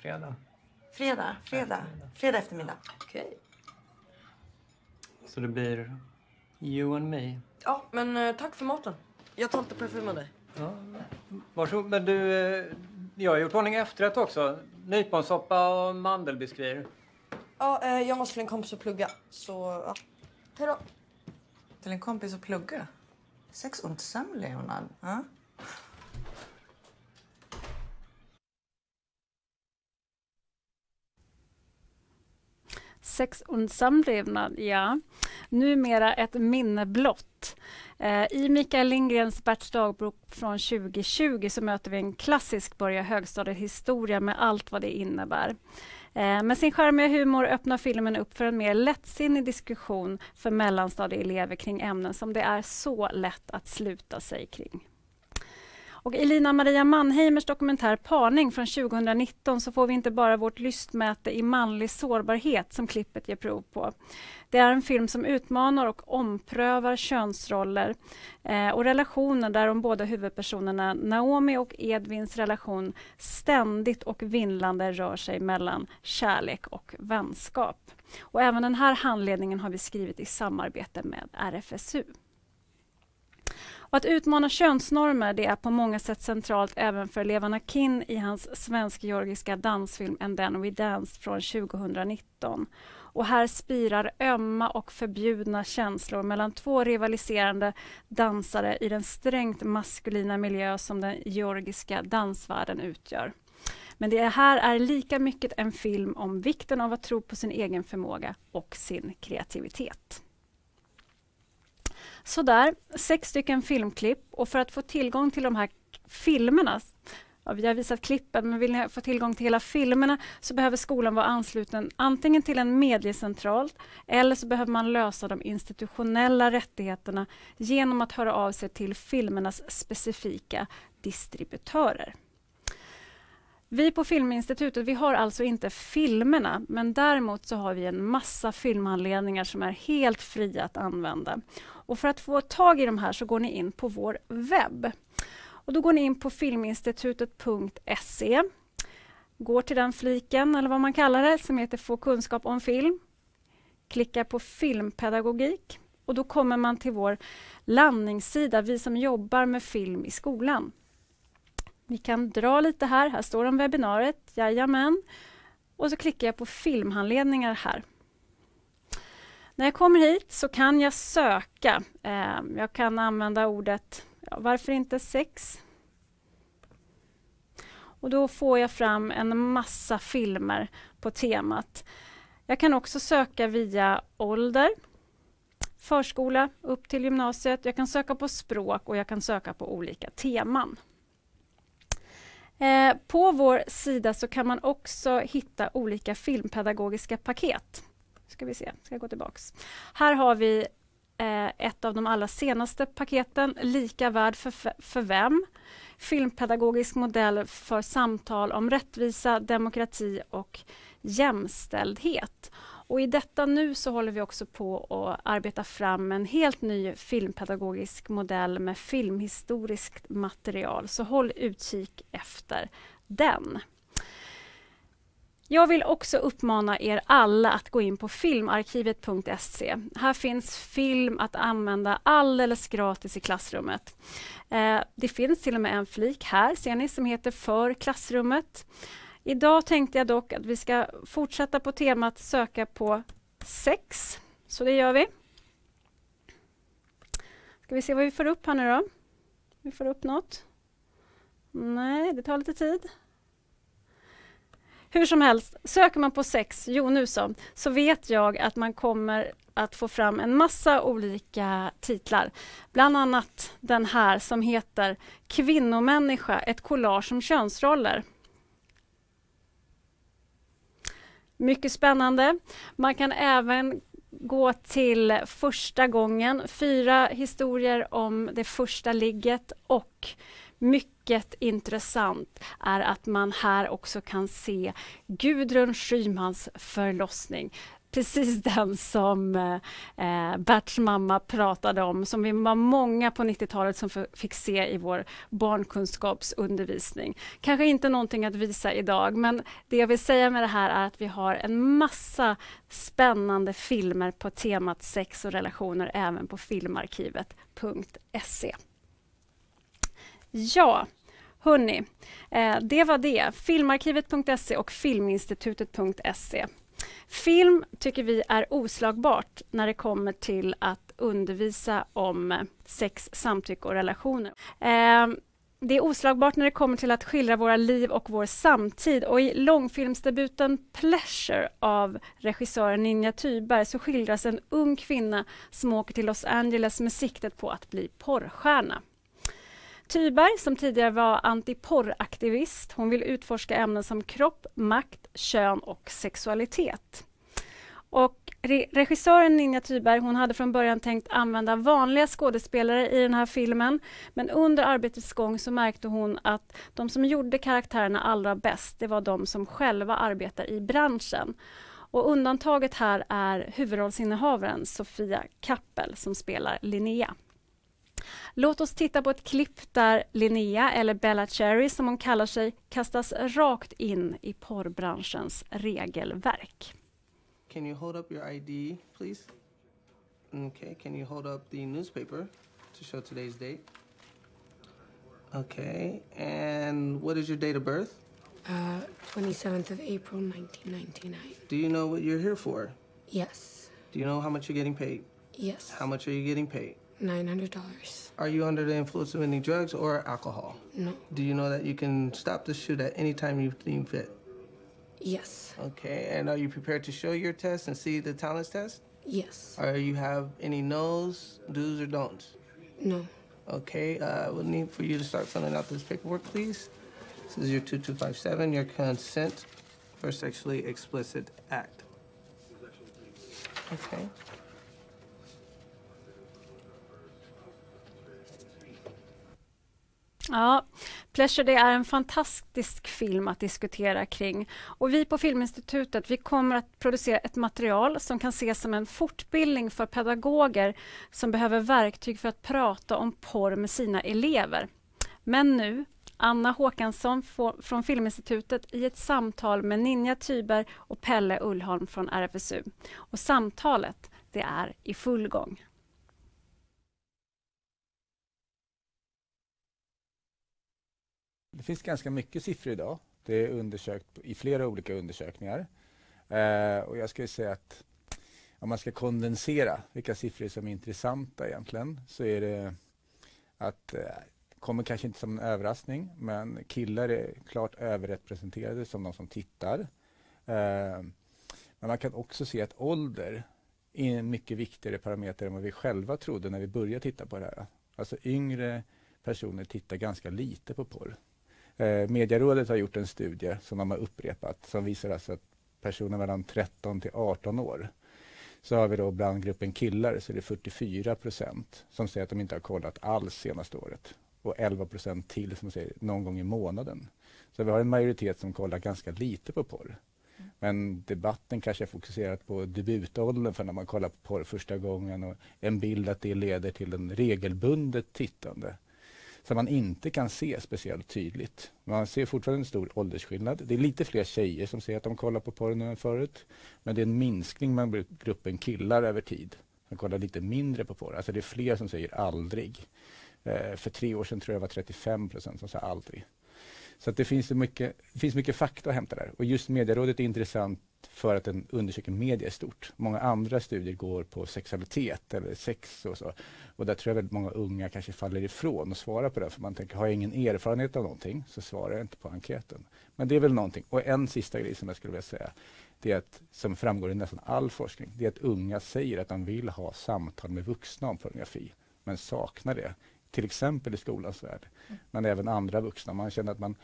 J: Fredag eftermiddag.
L: Okej.
K: Så det blir you and me.
L: Ja, men tack för maten. Jag tar inte parfym med dig.
K: Ja, varsågod. Men du, jag har gjort ordning efterrätt också. Nyponsoppa och mandelbiskvier.
L: Ja, jag måste till en kompis och plugga. Så, ja. Hej då.
J: Till en kompis och plugga? 6 und samlevnad. Ja?
B: Sex und samlevnad, ja. Numera ett minne blott. I Mikael Lindgrens Berts dagbok från 2020 så möter vi en klassisk börja högstadiehistoria med allt vad det innebär. Med sin charmiga humor öppnar filmen upp för en mer lättsinnig diskussion för mellanstadieelever kring ämnen som det är så lätt att sluta sig kring. Och i Lina Maria Mannheimers dokumentär Parning från 2019 så får vi inte bara vårt lystmäte i manlig sårbarhet som klippet ger prov på. Det är en film som utmanar och omprövar könsroller och relationer där de båda huvudpersonerna Naomi och Edvins relation ständigt och vindlande rör sig mellan kärlek och vänskap. Och även den här handledningen har vi skrivit i samarbete med RFSU. Och att utmana könsnormer det är på många sätt centralt även för Levan Akin i hans svensk-georgiska dansfilm And Then We Danced från 2019. Och här spirar ömma och förbjudna känslor mellan 2 rivaliserande dansare i den strängt maskulina miljö som den georgiska dansvärlden utgör. Men det här är lika mycket en film om vikten av att tro på sin egen förmåga och sin kreativitet. Sådär, 6 stycken filmklipp och för att få tillgång till de här filmerna, ja, vi har visat klippen men vill ni få tillgång till hela filmerna så behöver skolan vara ansluten antingen till en mediecentral eller så behöver man lösa de institutionella rättigheterna genom att höra av sig till filmernas specifika distributörer. Vi på Filminstitutet, vi har alltså inte filmerna, men däremot så har vi en massa filmhandledningar som är helt fria att använda. Och för att få tag i de här så går ni in på vår webb. Och då går ni in på filminstitutet.se. Går till den fliken, eller vad man kallar det, som heter Få kunskap om film. Klickar på filmpedagogik. Och då kommer man till vår landningssida, vi som jobbar med film i skolan. Ni kan dra lite här. Här står om webbinariet. Jajamän. Och så klickar jag på filmhandledningar här. När jag kommer hit så kan jag söka. Jag kan använda ordet, ja, varför inte sex? Och då får jag fram en massa filmer på temat. Jag kan också söka via ålder. Förskola upp till gymnasiet. Jag kan söka på språk och jag kan söka på olika teman. På vår sida så kan man också hitta olika filmpedagogiska paket. Ska vi se, ska jag gå tillbaks. Här har vi ett av de allra senaste paketen, Lika värd för vem? Filmpedagogisk modell för samtal om rättvisa, demokrati och jämställdhet. Och i detta nu så håller vi också på att arbeta fram en helt ny filmpedagogisk modell med filmhistoriskt material. Så håll utkik efter den. Jag vill också uppmana er alla att gå in på filmarkivet.se. Här finns film att använda alldeles gratis i klassrummet. Det finns till och med en flik här, ser ni, som heter För klassrummet. Idag tänkte jag dock att vi ska fortsätta på temat söka på sex. Så det gör vi. Ska vi se vad vi får upp här nu då? Vi får upp något. Nej, det tar lite tid. Hur som helst, söker man på sex, så vet jag att man kommer att få fram en massa olika titlar. Bland annat den här som heter Kvinnomänniska, ett collage om könsroller. Mycket spännande. Man kan även gå till första gången, 4 historier om det första ligget, och mycket intressant är att man här också kan se Gudrun Schymans förlossning. Precis den som Berts mamma pratade om, som vi var många på 90-talet som fick se i vår barnkunskapsundervisning. Kanske inte någonting att visa idag, men det jag vill säga med det här är att vi har en massa spännande filmer på temat sex och relationer även på filmarkivet.se. Ja, hörni, det var det. Filmarkivet.se och filminstitutet.se. Film tycker vi är oslagbart när det kommer till att undervisa om sex, samtycke och relationer. Det är oslagbart när det kommer till att skildra våra liv och vår samtid. Och i långfilmsdebuten Pleasure av regissören Ninja Thyberg så skildras en ung kvinna som åker till Los Angeles med siktet på att bli porrstjärna. Thyberg, som tidigare var antiporraktivist, hon vill utforska ämnen som kropp, makt, kön och sexualitet. Och regissören Ninja Thyberg, hon hade från början tänkt använda vanliga skådespelare i den här filmen, men under arbetets gång så märkte hon att de som gjorde karaktärerna allra bäst, det var de som själva arbetar i branschen. Och undantaget här är huvudrollsinnehavaren Sofia Kappel som spelar Linnea. Låt oss titta på ett klipp där Linnea, eller Bella Cherry som hon kallar sig, kastas rakt in i porrbranschens regelverk.
M: Can you hold up your ID, please? Okay, can you hold up the newspaper to show today's date? Okay, and what is your date of birth?
N: 27th of April, 1999.
M: Do you know what you're here for?
N: Yes.
M: Do you know how much you're getting paid?
N: Yes.
M: How much are you getting paid?
N: $900.
M: Are you under the influence of any drugs or alcohol?
N: No.
M: Do you know that you can stop the shoot at any time you deem fit?
N: Yes.
M: Okay, and are you prepared to show your test and see the talents test?
N: Yes.
M: Are you have any no's, do's, or don'ts?
N: No.
M: Okay, we'll need for you to start filling out this paperwork, please. This is your 2257, your consent for sexually explicit act. Okay.
B: Ja, Pleasure, det är en fantastisk film att diskutera kring. Och vi på Filminstitutet, vi kommer att producera ett material som kan ses som en fortbildning för pedagoger som behöver verktyg för att prata om porr med sina elever. Men nu, Anna Håkansson från Filminstitutet i ett samtal med Ninja Thyberg och Pelle Ullholm från RFSU. Och samtalet, det är i full gång.
D: Det finns ganska mycket siffror idag. Det är undersökt i flera olika undersökningar. Och jag skulle säga att om man ska kondensera vilka siffror som är intressanta egentligen, så är det att kommer kanske inte som en överraskning, men killar är klart överrepresenterade som de som tittar. Men man kan också se att ålder är en mycket viktigare parameter än vad vi själva trodde när vi började titta på det här. Alltså yngre personer tittar ganska lite på porr. Mediarådet har gjort en studie som de har upprepat som visar alltså att personer mellan 13 till 18 år, så har vi då bland gruppen killar så är det 44% som säger att de inte har kollat alls senaste året och 11% till som säger någon gång i månaden. Så vi har en majoritet som kollar ganska lite på porr. Men debatten kanske är fokuserat på debutåldern för när man kollar på porr första gången och en bild att det leder till en regelbundet tittande. Så man inte kan se speciellt tydligt. Man ser fortfarande en stor åldersskillnad. Det är lite fler tjejer som säger att de kollar på porr nu än förut. Men det är en minskning med gruppen killar över tid. Som kollar lite mindre på porr. Alltså det är fler som säger aldrig. För 3 år sedan tror jag var 35% som sa aldrig. Så att det finns mycket fakta att hämta där. Och just Mediarådet är intressant för att den undersöker media stort. Många andra studier går på sexualitet eller sex och så. Och där tror jag väldigt många unga kanske faller ifrån och svarar på det. För man tänker, har jag ingen erfarenhet av någonting så svarar jag inte på enkäten. Men det är väl någonting. Och en sista grej som jag skulle vilja säga, det är att, som framgår i nästan all forskning, det är att unga säger att de vill ha samtal med vuxna om pornografi, men saknar det. Till exempel i skolans värld, men även andra vuxna. Man känner att man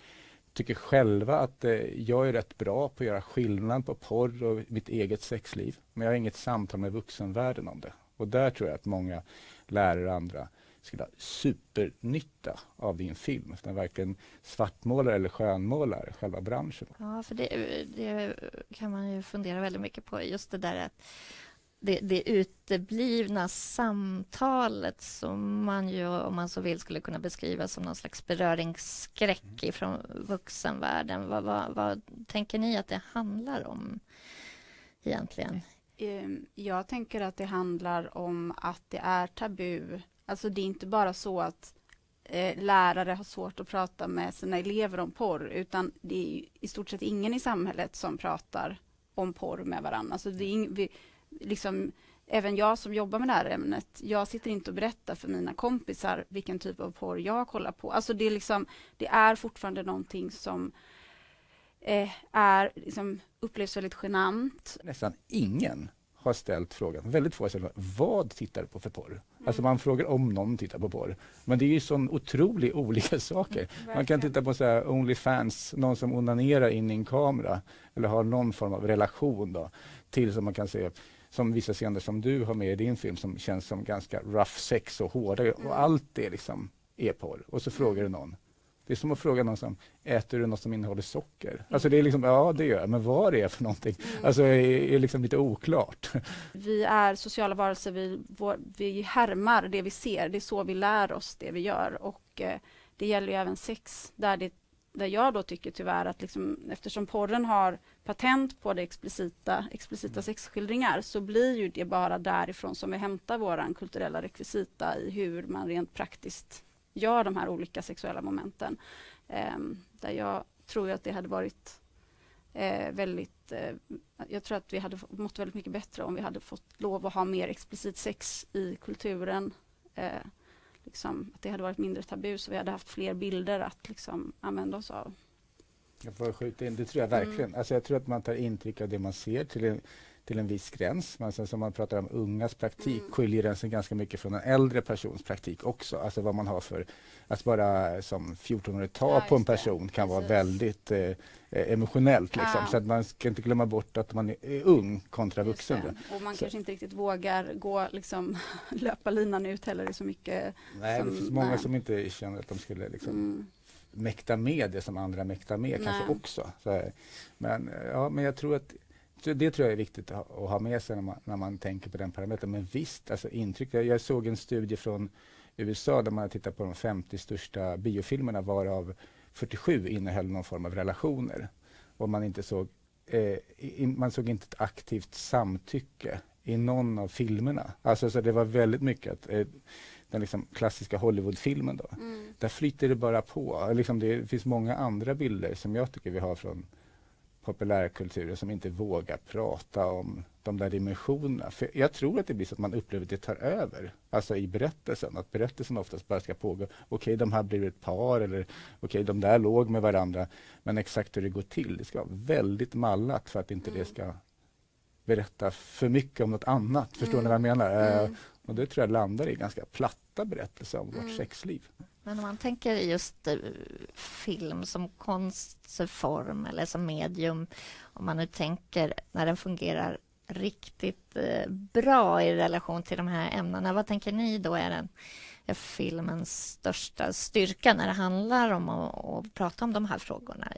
D: tycker själva att jag är rätt bra på att göra skillnad på porr och mitt eget sexliv. Men jag har inget samtal med vuxenvärlden om det. Och där tror jag att många lärare och andra skulle ha supernytta av din film. För den verkligen svartmålar eller skönmålar själva branschen.
O: Ja, för det kan man ju fundera väldigt mycket på. Just det där att det uteblivna samtalet som man ju, om man så vill, skulle kunna beskriva som någon slags beröringsskräck ifrån vuxenvärlden. Vad tänker ni att det handlar om egentligen?
F: Jag tänker att det handlar om att det är tabu. Alltså det är inte bara så att lärare har svårt att prata med sina elever om porr, utan det är i stort sett ingen i samhället som pratar om porr med varandra. Alltså det är liksom, även jag som jobbar med det här ämnet, jag sitter inte och berättar för mina kompisar vilken typ av porr jag kollar på. Alltså det är liksom, det är fortfarande någonting som är liksom, upplevs väldigt genant.
D: Nästan ingen har ställt frågan, väldigt få har ställt frågan, vad tittar du på för porr? Alltså man frågar om någon tittar på porr. Men det är ju sån otroligt olika saker. Man kan titta på så här OnlyFans, någon som onanerar in i en kamera eller har någon form av relation då, till som man kan se som vissa scener som du har med i din film som känns som ganska rough sex och hårda och allt det liksom är porr. Och så frågar du någon. Det är som att fråga någon som, äter du något som innehåller socker? Alltså det är liksom, ja det gör jag, men vad det är för någonting? Alltså det är liksom lite oklart.
F: Vi är sociala varelser, vi härmar det vi ser, det är så vi lär oss det vi gör. Och det gäller ju även sex, där jag då tycker tyvärr att liksom, eftersom porren har patent på det explicita sexskildringar, så blir ju det bara därifrån som vi hämtar våran kulturella rekvisita i hur man rent praktiskt gör de här olika sexuella momenten. Där jag tror att det hade varit jag tror att vi hade mått väldigt mycket bättre om vi hade fått lov att ha mer explicit sex i kulturen. Liksom, att det hade varit mindre tabu, så vi hade haft fler bilder att liksom använda oss av.
D: Jag får skjuta in, det tror jag verkligen. Alltså jag tror att man tar intryck av det man ser till en viss gräns. Men sen som man pratar om ungas praktik skiljer den sig ganska mycket från en äldre persons praktik också. Alltså vad man har för, att bara som 14-årig ta på en person kan vara väldigt emotionellt liksom. Så att man ska inte glömma bort att man är ung kontra vuxen.
F: Och man kanske inte riktigt vågar gå liksom löpa linan ut heller, det är så mycket.
D: Nej, det finns många som inte känner att de skulle liksom mäkta med det som andra mäktar med kanske också. Så, men jag tror att det tror jag är viktigt att ha med sig när man tänker på den parametern. Men visst, alltså intryck. Jag såg en studie från USA där man tittat på de 50 största biofilmerna, varav 47 innehöll någon form av relationer. Och man såg inte ett aktivt samtycke i någon av filmerna. Alltså så det var väldigt mycket att den liksom klassiska Hollywoodfilmen då. Där flyter det bara på. Liksom det finns många andra bilder som jag tycker vi har från populärkulturen som inte vågar prata om de där dimensionerna. För jag tror att det blir så att man upplever att det tar över. Alltså i berättelsen. Att berättelsen oftast bara ska pågå. Okej, de här blir ett par eller okej, de där låg med varandra. Men exakt hur det går till. Det ska vara väldigt mallat för att inte det ska berätta för mycket om något annat. Förstår ni vad jag menar? Och det tror jag landar i ganska platta berättelser om vårt sexliv.
O: Men om man tänker just film som konstform eller som medium, om man nu tänker när den fungerar riktigt bra i relation till de här ämnena, vad tänker ni då är filmens största styrka när det handlar om att prata om de här frågorna?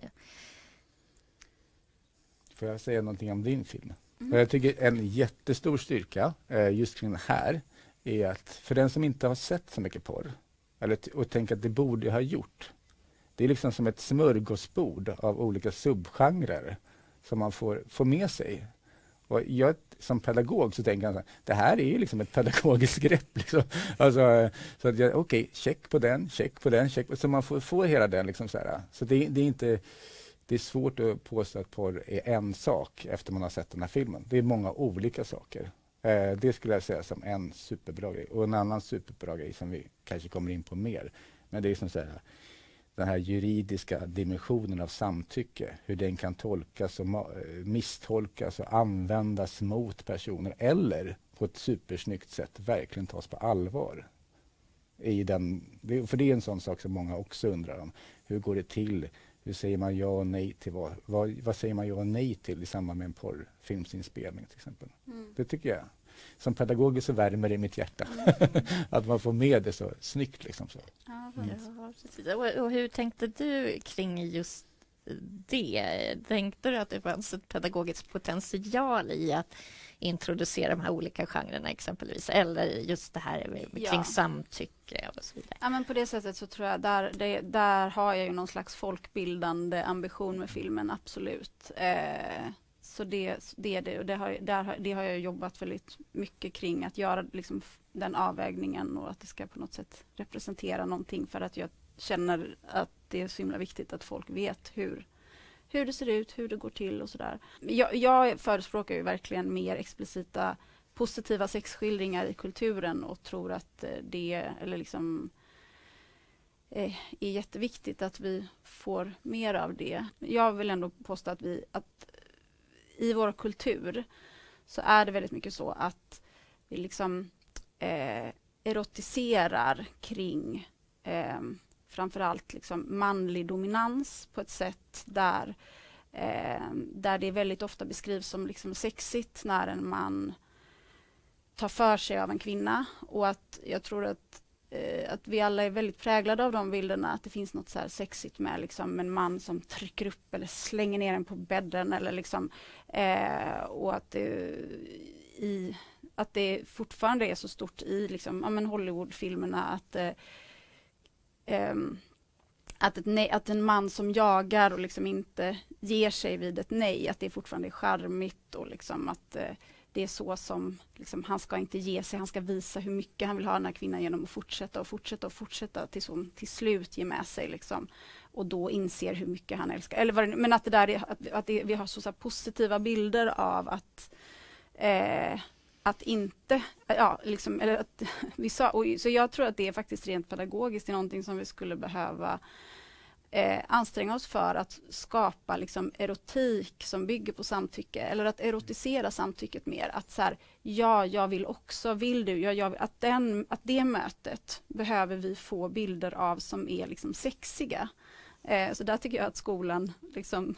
D: Får jag säga någonting om din film? Jag tycker en jättestor styrka just kring det här är att för den som inte har sett så mycket porr och tänker att det borde jag ha gjort. Det är liksom som ett smörgåsbord av olika subgenrer som man får med sig. Och jag som pedagog så tänker jag att det här är ju liksom ett pedagogiskt grepp. Liksom. Alltså, så att jag, okej, check på den, check på den, check på den. Så man får hela den liksom så här. Så det är inte... Det är svårt att påstå att porr är en sak efter man har sett den här filmen. Det är många olika saker. Det skulle jag säga som en superbra grej. Och en annan superbra grej som vi kanske kommer in på mer. Men det är som så här, den här juridiska dimensionen av samtycke. Hur den kan tolkas och misstolkas och användas mot personer. Eller på ett supersnyggt sätt verkligen tas på allvar. För det är en sån sak som många också undrar om. Hur går det till? Hur säger man ja och nej till vad säger man ja och nej till i samband med en porrfilmsinspelning till exempel. Det tycker jag. Som pedagog så värmer det i mitt hjärta. Att man får med det så snyggt liksom så.
O: Ja, precis. Och hur tänkte du kring just det? Tänkte du att det fanns ett pedagogisk potential i att introducera de här olika genrerna exempelvis, eller just det här kring samtycke och så vidare?
F: Ja, men på det sättet så tror jag där har jag ju någon slags folkbildande ambition med filmen, absolut. Så det har jag jobbat väldigt mycket kring, att göra liksom den avvägningen och att det ska på något sätt representera någonting, för att jag känner att det är så himla viktigt att folk vet hur det ser ut, hur det går till och sådär. Jag förespråkar ju verkligen mer explicita positiva sexskildringar i kulturen och tror att det är jätteviktigt att vi får mer av det. Jag vill ändå påstå att i vår kultur så är det väldigt mycket så att vi liksom erotiserar kring framförallt liksom manlig dominans på ett sätt där det väldigt ofta beskrivs som liksom sexigt när en man tar för sig av en kvinna, och att jag tror att vi alla är väldigt präglade av de bilderna, att det finns något så här sexigt med liksom en man som trycker upp eller slänger ner en på bädden, eller liksom, och att det fortfarande är så stort i liksom, Hollywoodfilmerna att en man som jagar och liksom inte ger sig vid ett nej, att det fortfarande är charmigt, och liksom att det är så som liksom, han ska inte ge sig, han ska visa hur mycket han vill ha den här kvinnan genom att fortsätta tills hon till slut ger med sig liksom, och då inser hur mycket han älskar, eller men att det där är, vi har så positiva bilder av att inte, liksom, eller att vi sa, och så jag tror att det är faktiskt rent pedagogiskt, är någonting som vi skulle behöva anstränga oss för, att skapa liksom erotik som bygger på samtycke, eller att erotisera samtycket mer, att så här, jag vill också, vill du, att det mötet behöver vi få bilder av som är liksom sexiga. Så där tycker jag att skolan liksom,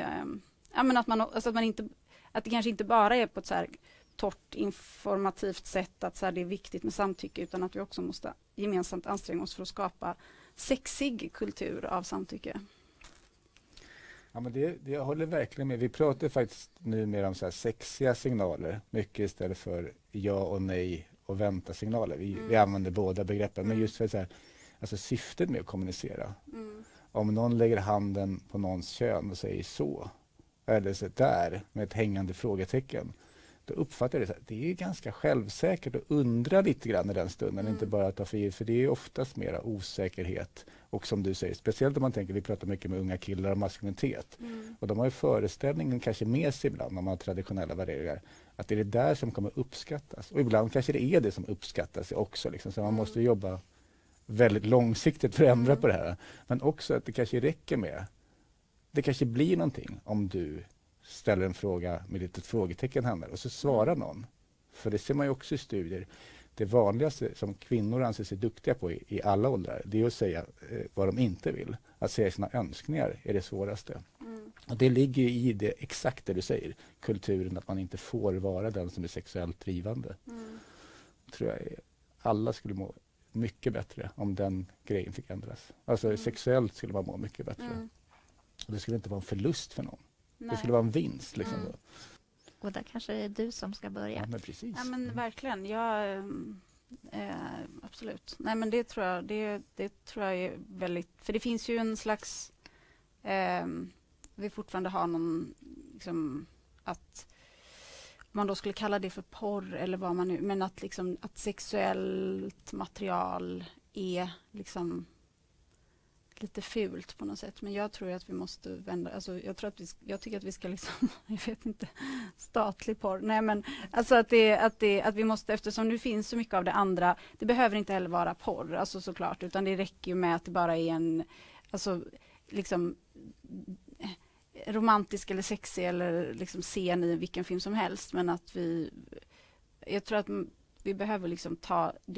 F: att det kanske inte bara är på ett så här torrt informativt sätt, att så här, det är viktigt med samtycke, utan att vi också måste gemensamt anstränga oss för att skapa sexig kultur av samtycke.
D: Ja, men det jag håller verkligen med. Vi pratar faktiskt nu mer om så här sexiga signaler, mycket istället för ja och nej och vänta signaler. Vi använder båda begreppen, men just för så här, alltså syftet med att kommunicera. Om någon lägger handen på någons kön och säger så, eller så där med ett hängande frågetecken, då uppfattar jag det så här, det är ganska självsäkert att undra lite grann i den stunden, inte bara att ta för givet, för det är oftast mera osäkerhet. Och som du säger, speciellt om man tänker, vi pratar mycket med unga killar om maskulinitet. Och de har ju föreställningen kanske med sig ibland, om man har traditionella värderingar, att det är det där som kommer uppskattas. Och ibland kanske det är det som uppskattas också. Liksom. Så man måste jobba väldigt långsiktigt för att ändra på det här. Men också att det kanske räcker med, det kanske blir någonting om du ställer en fråga med ett frågetecken här och så svarar någon. För det ser man ju också i studier. Det vanligaste som kvinnor anser sig duktiga på i alla åldrar, det är att säga vad de inte vill. Att säga sina önskningar är det svåraste. Och det ligger i det, exakt det du säger, kulturen, att man inte får vara den som är sexuellt drivande. Tror jag alla skulle må mycket bättre om den grejen fick ändras. Alltså sexuellt skulle man må mycket bättre. Och det skulle inte vara en förlust för någon. Nej. Det skulle vara en vinst. Liksom.
O: Och där kanske det är du som ska börja.
D: Ja, men precis.
F: Ja, men verkligen. Absolut. Nej, men det tror jag är väldigt... För det finns ju en slags... vi fortfarande har någon... Liksom, att man då skulle kalla det för porr eller vad man nu... Men att, liksom, att sexuellt material är liksom... lite fult på något sätt, men jag tror att vi måste vända, alltså jag tycker att vi ska liksom, jag vet inte, statlig porr, nej men alltså att vi måste, eftersom nu finns så mycket av det andra, det behöver inte heller vara porr, alltså såklart, utan det räcker ju med att det bara är en, alltså liksom romantisk eller sexig eller liksom scen i vilken film som helst, men att jag tror att vi behöver liksom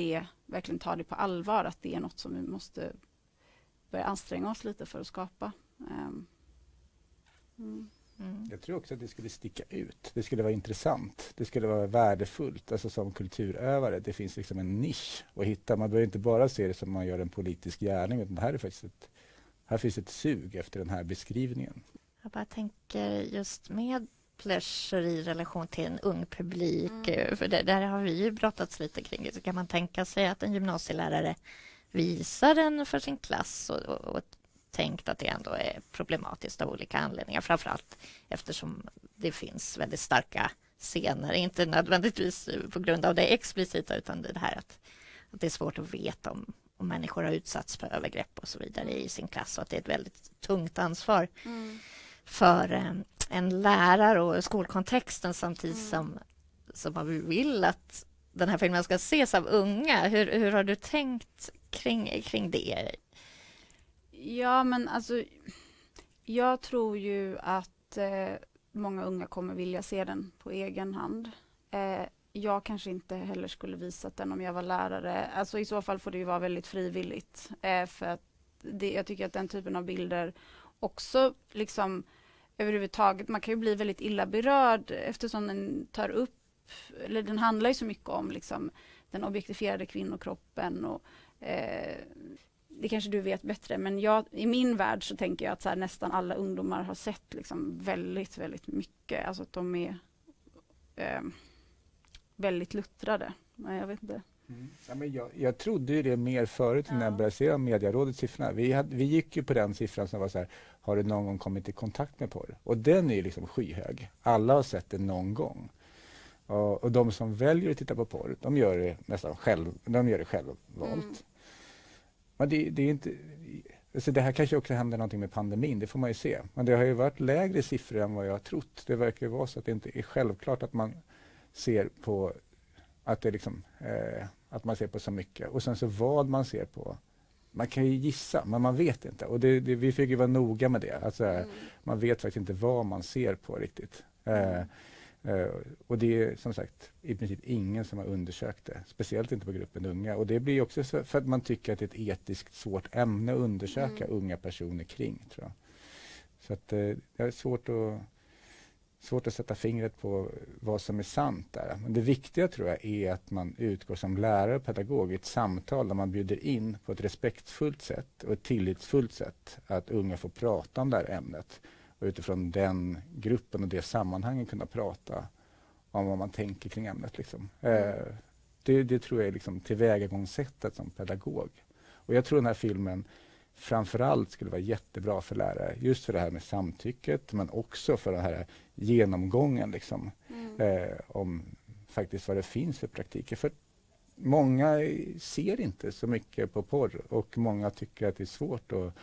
F: verkligen ta det på allvar, att det är något som vi måste börja anstränga oss lite för att skapa.
D: Jag tror också att det skulle sticka ut. Det skulle vara intressant. Det skulle vara värdefullt. Alltså som kulturövare. Det finns liksom en nisch att hitta. Man behöver inte bara se det som man gör en politisk gärning. Utan här är faktiskt här finns ett sug efter den här beskrivningen.
O: Jag bara tänker just med pleasure i relation till en ung publik. För där har vi ju brottats lite kring det. Så kan man tänka sig att en gymnasielärare visar den för sin klass och tänkt att det ändå är problematiskt av olika anledningar. Framförallt eftersom det finns väldigt starka scener. Inte nödvändigtvis på grund av det explicita utan det här att det är svårt att veta om människor har utsatts för övergrepp och så vidare i sin klass. Och att det är ett väldigt tungt ansvar för en lärare och skolkontexten samtidigt som man vill att den här filmen ska ses av unga. Hur har du tänkt kring det?
F: Ja, men alltså jag tror ju att många unga kommer vilja se den på egen hand. Jag kanske inte heller skulle visat den om jag var lärare. Alltså i så fall får det ju vara väldigt frivilligt. För att jag tycker att den typen av bilder också liksom överhuvudtaget, man kan ju bli väldigt illa berörd eftersom den tar upp, eller den handlar ju så mycket om liksom den objektifierade kvinnokroppen och det kanske du vet bättre, men i min värld så tänker jag att så här, nästan alla ungdomar har sett liksom väldigt, väldigt mycket. Alltså att de är väldigt luttrade. Men jag vet inte.
D: Ja, men jag trodde ju det mer förut när jag började se Mediarådets siffrorna. Vi gick ju på den siffran som var så här, har du någon gång kommit i kontakt med porr? Och den är ju liksom skyhög. Alla har sett det någon gång. Och de som väljer att titta på porr, de gör det nästan självvalt. Men det är inte, alltså det här kanske också händer någonting med pandemin, det får man ju se. Men det har ju varit lägre siffror än vad jag har trott. Det verkar ju vara så att det inte är självklart att man ser på att det liksom, att man ser på så mycket. Och sen så vad man ser på. Man kan ju gissa, men man vet inte. Och vi fick ju vara noga med det. Alltså, man vet faktiskt inte vad man ser på riktigt. Och det är som sagt i princip ingen som har undersökt det. Speciellt inte på gruppen unga. Och det blir också för att man tycker att det är ett etiskt svårt ämne att undersöka unga personer kring, tror jag. Så att det är svårt att sätta fingret på vad som är sant där. Men det viktiga tror jag är att man utgår som lärare och pedagog i ett samtal där man bjuder in på ett respektfullt sätt och ett tillitsfullt sätt att unga får prata om det här ämnet. Och utifrån den gruppen och det sammanhanget kunna prata om vad man tänker kring ämnet. Liksom. Det tror jag är liksom tillvägagångssättet som pedagog. Och jag tror den här filmen framförallt skulle vara jättebra för lärare. Just för det här med samtycket men också för den här genomgången liksom, om faktiskt vad det finns för praktiker. För många ser inte så mycket på porr och många tycker att det är svårt och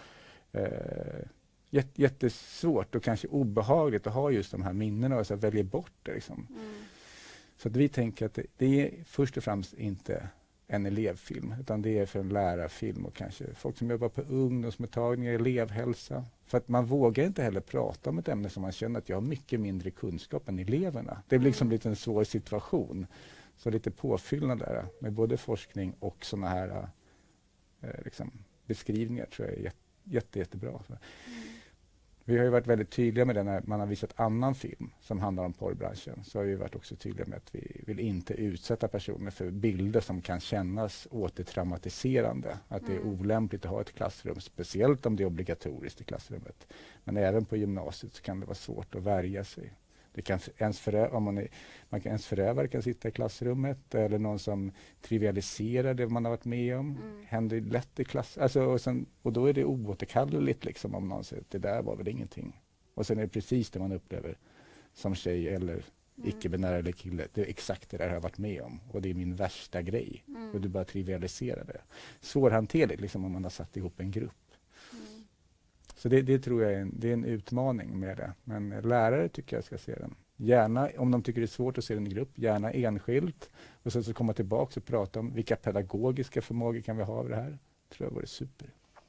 D: jättesvårt och kanske obehagligt att ha just de här minnena och så välja bort det. Liksom. Så att vi tänker att det är först och främst inte en elevfilm utan det är för en lärarfilm och kanske folk som jobbar på ungdomsmottagningar, elevhälsa. För att man vågar inte heller prata om ett ämne som man känner att jag har mycket mindre kunskap än eleverna. Det blir liksom lite en svår situation. Så lite påfyllnad där med både forskning och såna här liksom, beskrivningar tror jag är jättebra. Vi har ju varit väldigt tydliga med det när man har visat annan film som handlar om porrbranschen. Så har vi varit också tydliga med att vi vill inte utsätta personer för bilder som kan kännas återtraumatiserande. Att det är olämpligt att ha ett klassrum, speciellt om det är obligatoriskt i klassrummet. Men även på gymnasiet så kan det vara svårt att värja sig. Det kan ens förövare kan sitta i klassrummet eller någon som trivialiserar det man har varit med om. Händer lätt i klass. Alltså, och då är det oåterkalleligt liksom, om någon säger att det där var väl ingenting. Och sen är det precis det man upplever som tjej eller icke-binär eller kille. Det är exakt det där jag har varit med om. Och det är min värsta grej. Och du bara trivialiserar det. Svårhanterligt liksom, om man har satt ihop en grupp. Så det tror jag är en utmaning med det. Men lärare tycker jag ska se den. Gärna, om de tycker det är svårt att se den i grupp, gärna enskilt. Och sen så komma tillbaka och prata om vilka pedagogiska förmågor kan vi ha av det här. Tror jag vore super.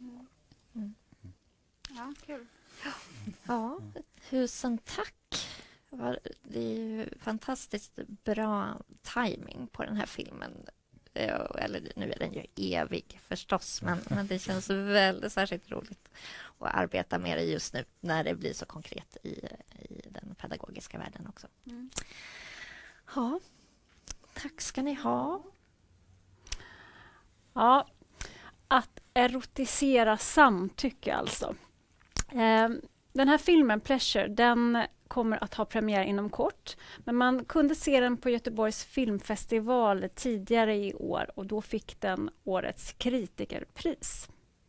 F: Ja, kul.
O: Ja, tusen tack. Det är ju fantastiskt bra timing på den här filmen. eller nu är den ju evig förstås, men det känns väldigt särskilt roligt att arbeta med det just nu när det blir så konkret i den pedagogiska världen också. Ja, tack ska ni ha.
B: Ja, att erotisera samtycke alltså. Den här filmen Pleasure, den kommer att ha premiär inom kort. Men man kunde se den på Göteborgs filmfestival tidigare i år och då fick den årets kritikerpris.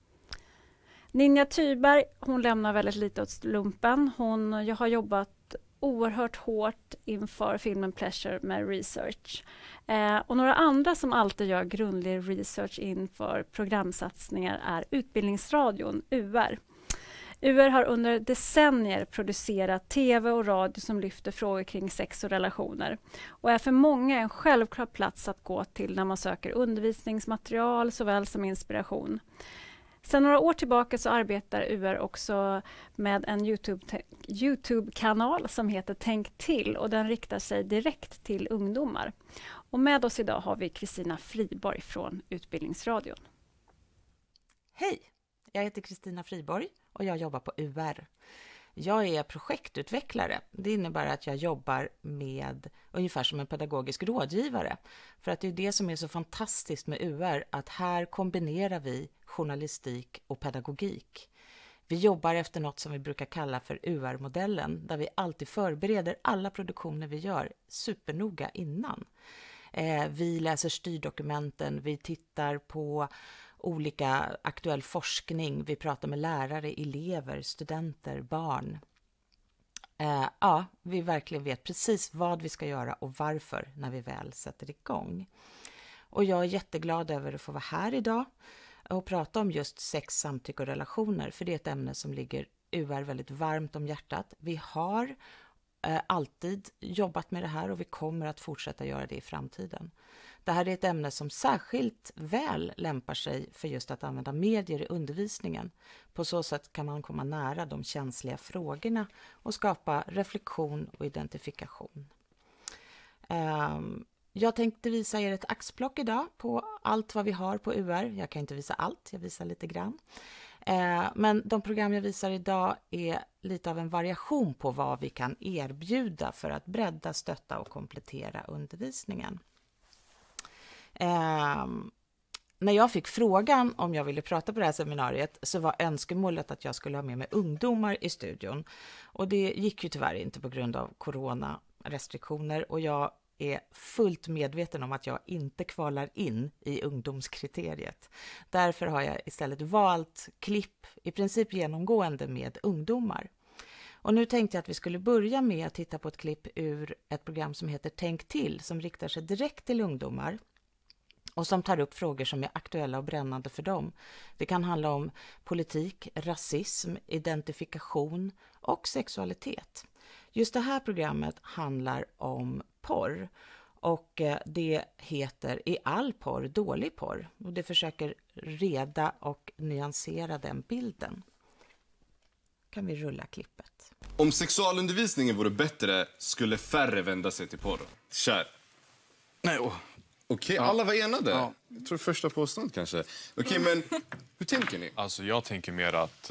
B: Ninja Thyberg, hon lämnar väldigt lite åt slumpen. Jag har jobbat oerhört hårt inför filmen Pleasure med research. Och några andra som alltid gör grundlig research inför programsatsningar är Utbildningsradion, UR. UR har under decennier producerat tv och radio som lyfter frågor kring sex och relationer och är för många en självklar plats att gå till när man söker undervisningsmaterial såväl som inspiration. Sedan några år tillbaka så arbetar UR också med en YouTube-kanal som heter Tänk till och den riktar sig direkt till ungdomar. Och med oss idag har vi Kristina Friborg från Utbildningsradion.
P: Hej, jag heter Kristina Friborg och jag jobbar på UR. Jag är projektutvecklare. Det innebär att jag jobbar med ungefär som en pedagogisk rådgivare. För att det är det som är så fantastiskt med UR, att här kombinerar vi journalistik och pedagogik. Vi jobbar efter något som vi brukar kalla för UR-modellen, där vi alltid förbereder alla produktioner vi gör supernoga innan. Vi läser styrdokumenten, vi tittar på olika aktuell forskning, vi pratar med lärare, elever, studenter, barn. Ja, vi verkligen vet precis vad vi ska göra och varför när vi väl sätter igång. Och jag är jätteglad över att få vara här idag och prata om just sex, samtycke och relationer, för det är ett ämne som ligger UR väldigt varmt om hjärtat. Vi har alltid jobbat med det här och vi kommer att fortsätta göra det i framtiden. Det här är ett ämne som särskilt väl lämpar sig för just att använda medier i undervisningen. På så sätt kan man komma nära de känsliga frågorna och skapa reflektion och identifikation. Jag tänkte visa er ett axplock idag på allt vad vi har på UR. Jag kan inte visa allt, jag visar lite grann. Men de program jag visar idag är lite av en variation på vad vi kan erbjuda för att bredda, stötta och komplettera undervisningen. När jag fick frågan om jag ville prata på det här seminariet så var önskemålet att jag skulle ha med mig ungdomar i studion. Och det gick ju tyvärr inte på grund av coronarestriktioner och jag är fullt medveten om att jag inte kvalar in i ungdomskriteriet. Därför har jag istället valt klipp i princip genomgående med ungdomar. Och nu tänkte jag att vi skulle börja med att titta på ett klipp ur ett program som heter Tänk till, som riktar sig direkt till ungdomar och som tar upp frågor som är aktuella och brännande för dem. Det kan handla om politik, rasism, identifikation och sexualitet. Just det här programmet handlar om porr och det heter Är all porr dålig porr? Och det försöker reda och nyansera den bilden. Kan vi rulla klippet.
Q: Om sexualundervisningen vore bättre skulle färre vända sig till porr. Kär. Nej, Okej, alla var enade. Ja. Jag tror första påståendet kanske. Okej, men hur tänker ni?
R: Alltså jag tänker mer att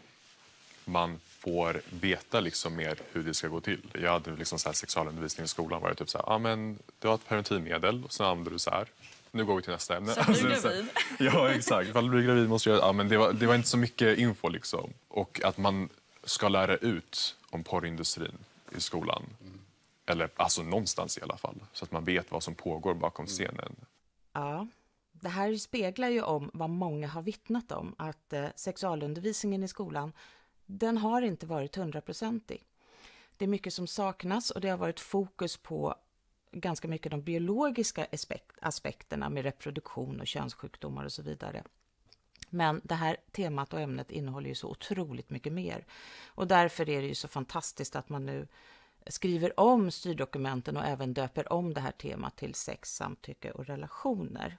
R: man får veta liksom mer hur det ska gå till. Jag hade liksom så här sexualundervisning i skolan var det typ så här, men du har ett preventivmedel och så använder du så här. Nu går vi till nästa ämne.
S: Så blir du gravid.
R: Ja, exakt. Ifall du blir gravid måste jag... men det var inte så mycket info liksom. Och att man ska lära ut om porrindustrin i skolan. Eller alltså någonstans i alla fall. Så att man vet vad som pågår bakom scenen.
P: Ja, det här speglar ju om vad många har vittnat om. Att sexualundervisningen i skolan, den har inte varit 100%. Det är mycket som saknas och det har varit fokus på ganska mycket de biologiska aspekterna med reproduktion och könssjukdomar och så vidare. Men det här temat och ämnet innehåller ju så otroligt mycket mer. Och därför är det ju så fantastiskt att man nu skriver om styrdokumenten och även döper om det här temat till sex, samtycke och relationer.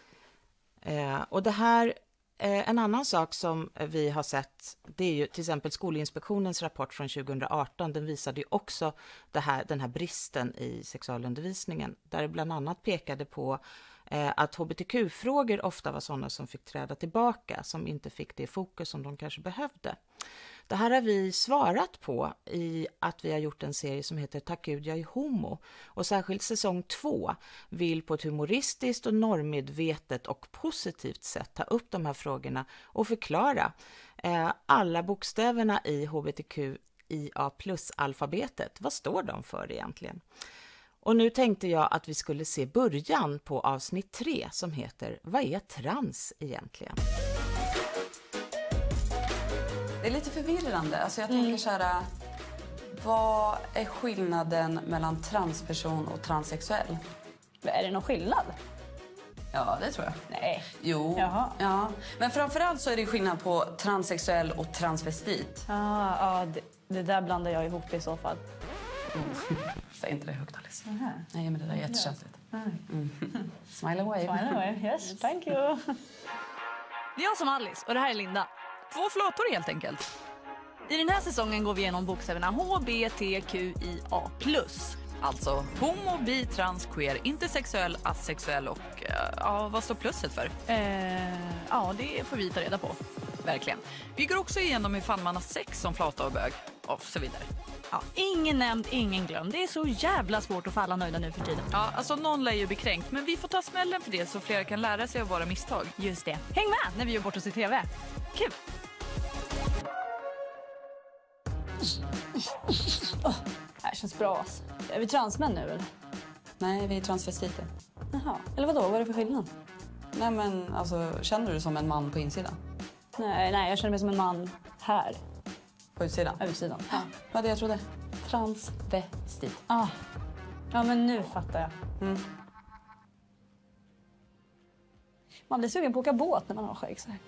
P: Och det här, en annan sak som vi har sett, det är ju till exempel Skolinspektionens rapport från 2018. Den visade ju också den här bristen i sexualundervisningen. Där det bland annat pekade på att hbtq-frågor ofta var sådana som fick träda tillbaka, som inte fick det fokus som de kanske behövde. Det här har vi svarat på i att vi har gjort en serie som heter Tack Gud jag är homo, och särskilt säsong 2 vill på ett humoristiskt och normmedvetet och positivt sätt ta upp de här frågorna och förklara alla bokstäverna i hbtqia+-alfabetet. Vad står de för egentligen? Och nu tänkte jag att vi skulle se början på avsnitt 3 som heter Vad är trans egentligen?
S: Det är lite förvirrande. Alltså jag tänker så här, vad är skillnaden mellan transperson och transsexuell?
T: Är det någon skillnad?
S: Ja, det tror jag.
T: Nej.
S: Jo.
T: Jaha.
S: Ja. Men framförallt så är det skillnad på transsexuell och transvestit.
T: Ja, det där blandar jag ihop i så fall.
S: Säg inte det högt, Alice. Nej, men det där är jättekänsligt. Smile away.
T: Smile away, yes, thank you.
U: Det är jag som Alice och det här är Linda. 2 flator helt enkelt. I den här säsongen går vi igenom bokstäverna HBTQIA+. Alltså homo, bi, trans, queer, intersexuell, asexuell och vad står plusset för?
T: Ja, det får vi ta reda på.
U: Verkligen. Vi går också igenom hur fan man har sex som flata och bög och så vidare.
T: Ja, ingen nämnd, ingen glömd. Det är så jävla svårt att få alla nöjda nu för tiden.
U: Ja, alltså någon lär ju bli kränkt, men vi får ta smällen för det så fler kan lära sig av våra misstag.
T: Just det. Häng med när vi gör bort oss i TV. Kul! Det här känns bra. Är vi transmän nu eller?
S: Nej, vi är transvestiter.
T: Jaha. Eller vadå? Vad är det för skillnad?
S: Nej, men alltså, känner du dig som en man på insidan?
T: Nej, jag känner mig som en man här.
S: På utsidan?
T: Utsidan.
S: Ja, vad det jag trodde. Transvestit.
T: Ja, men nu fattar jag. Man blir sugen på att åka båt när man har skägg så här.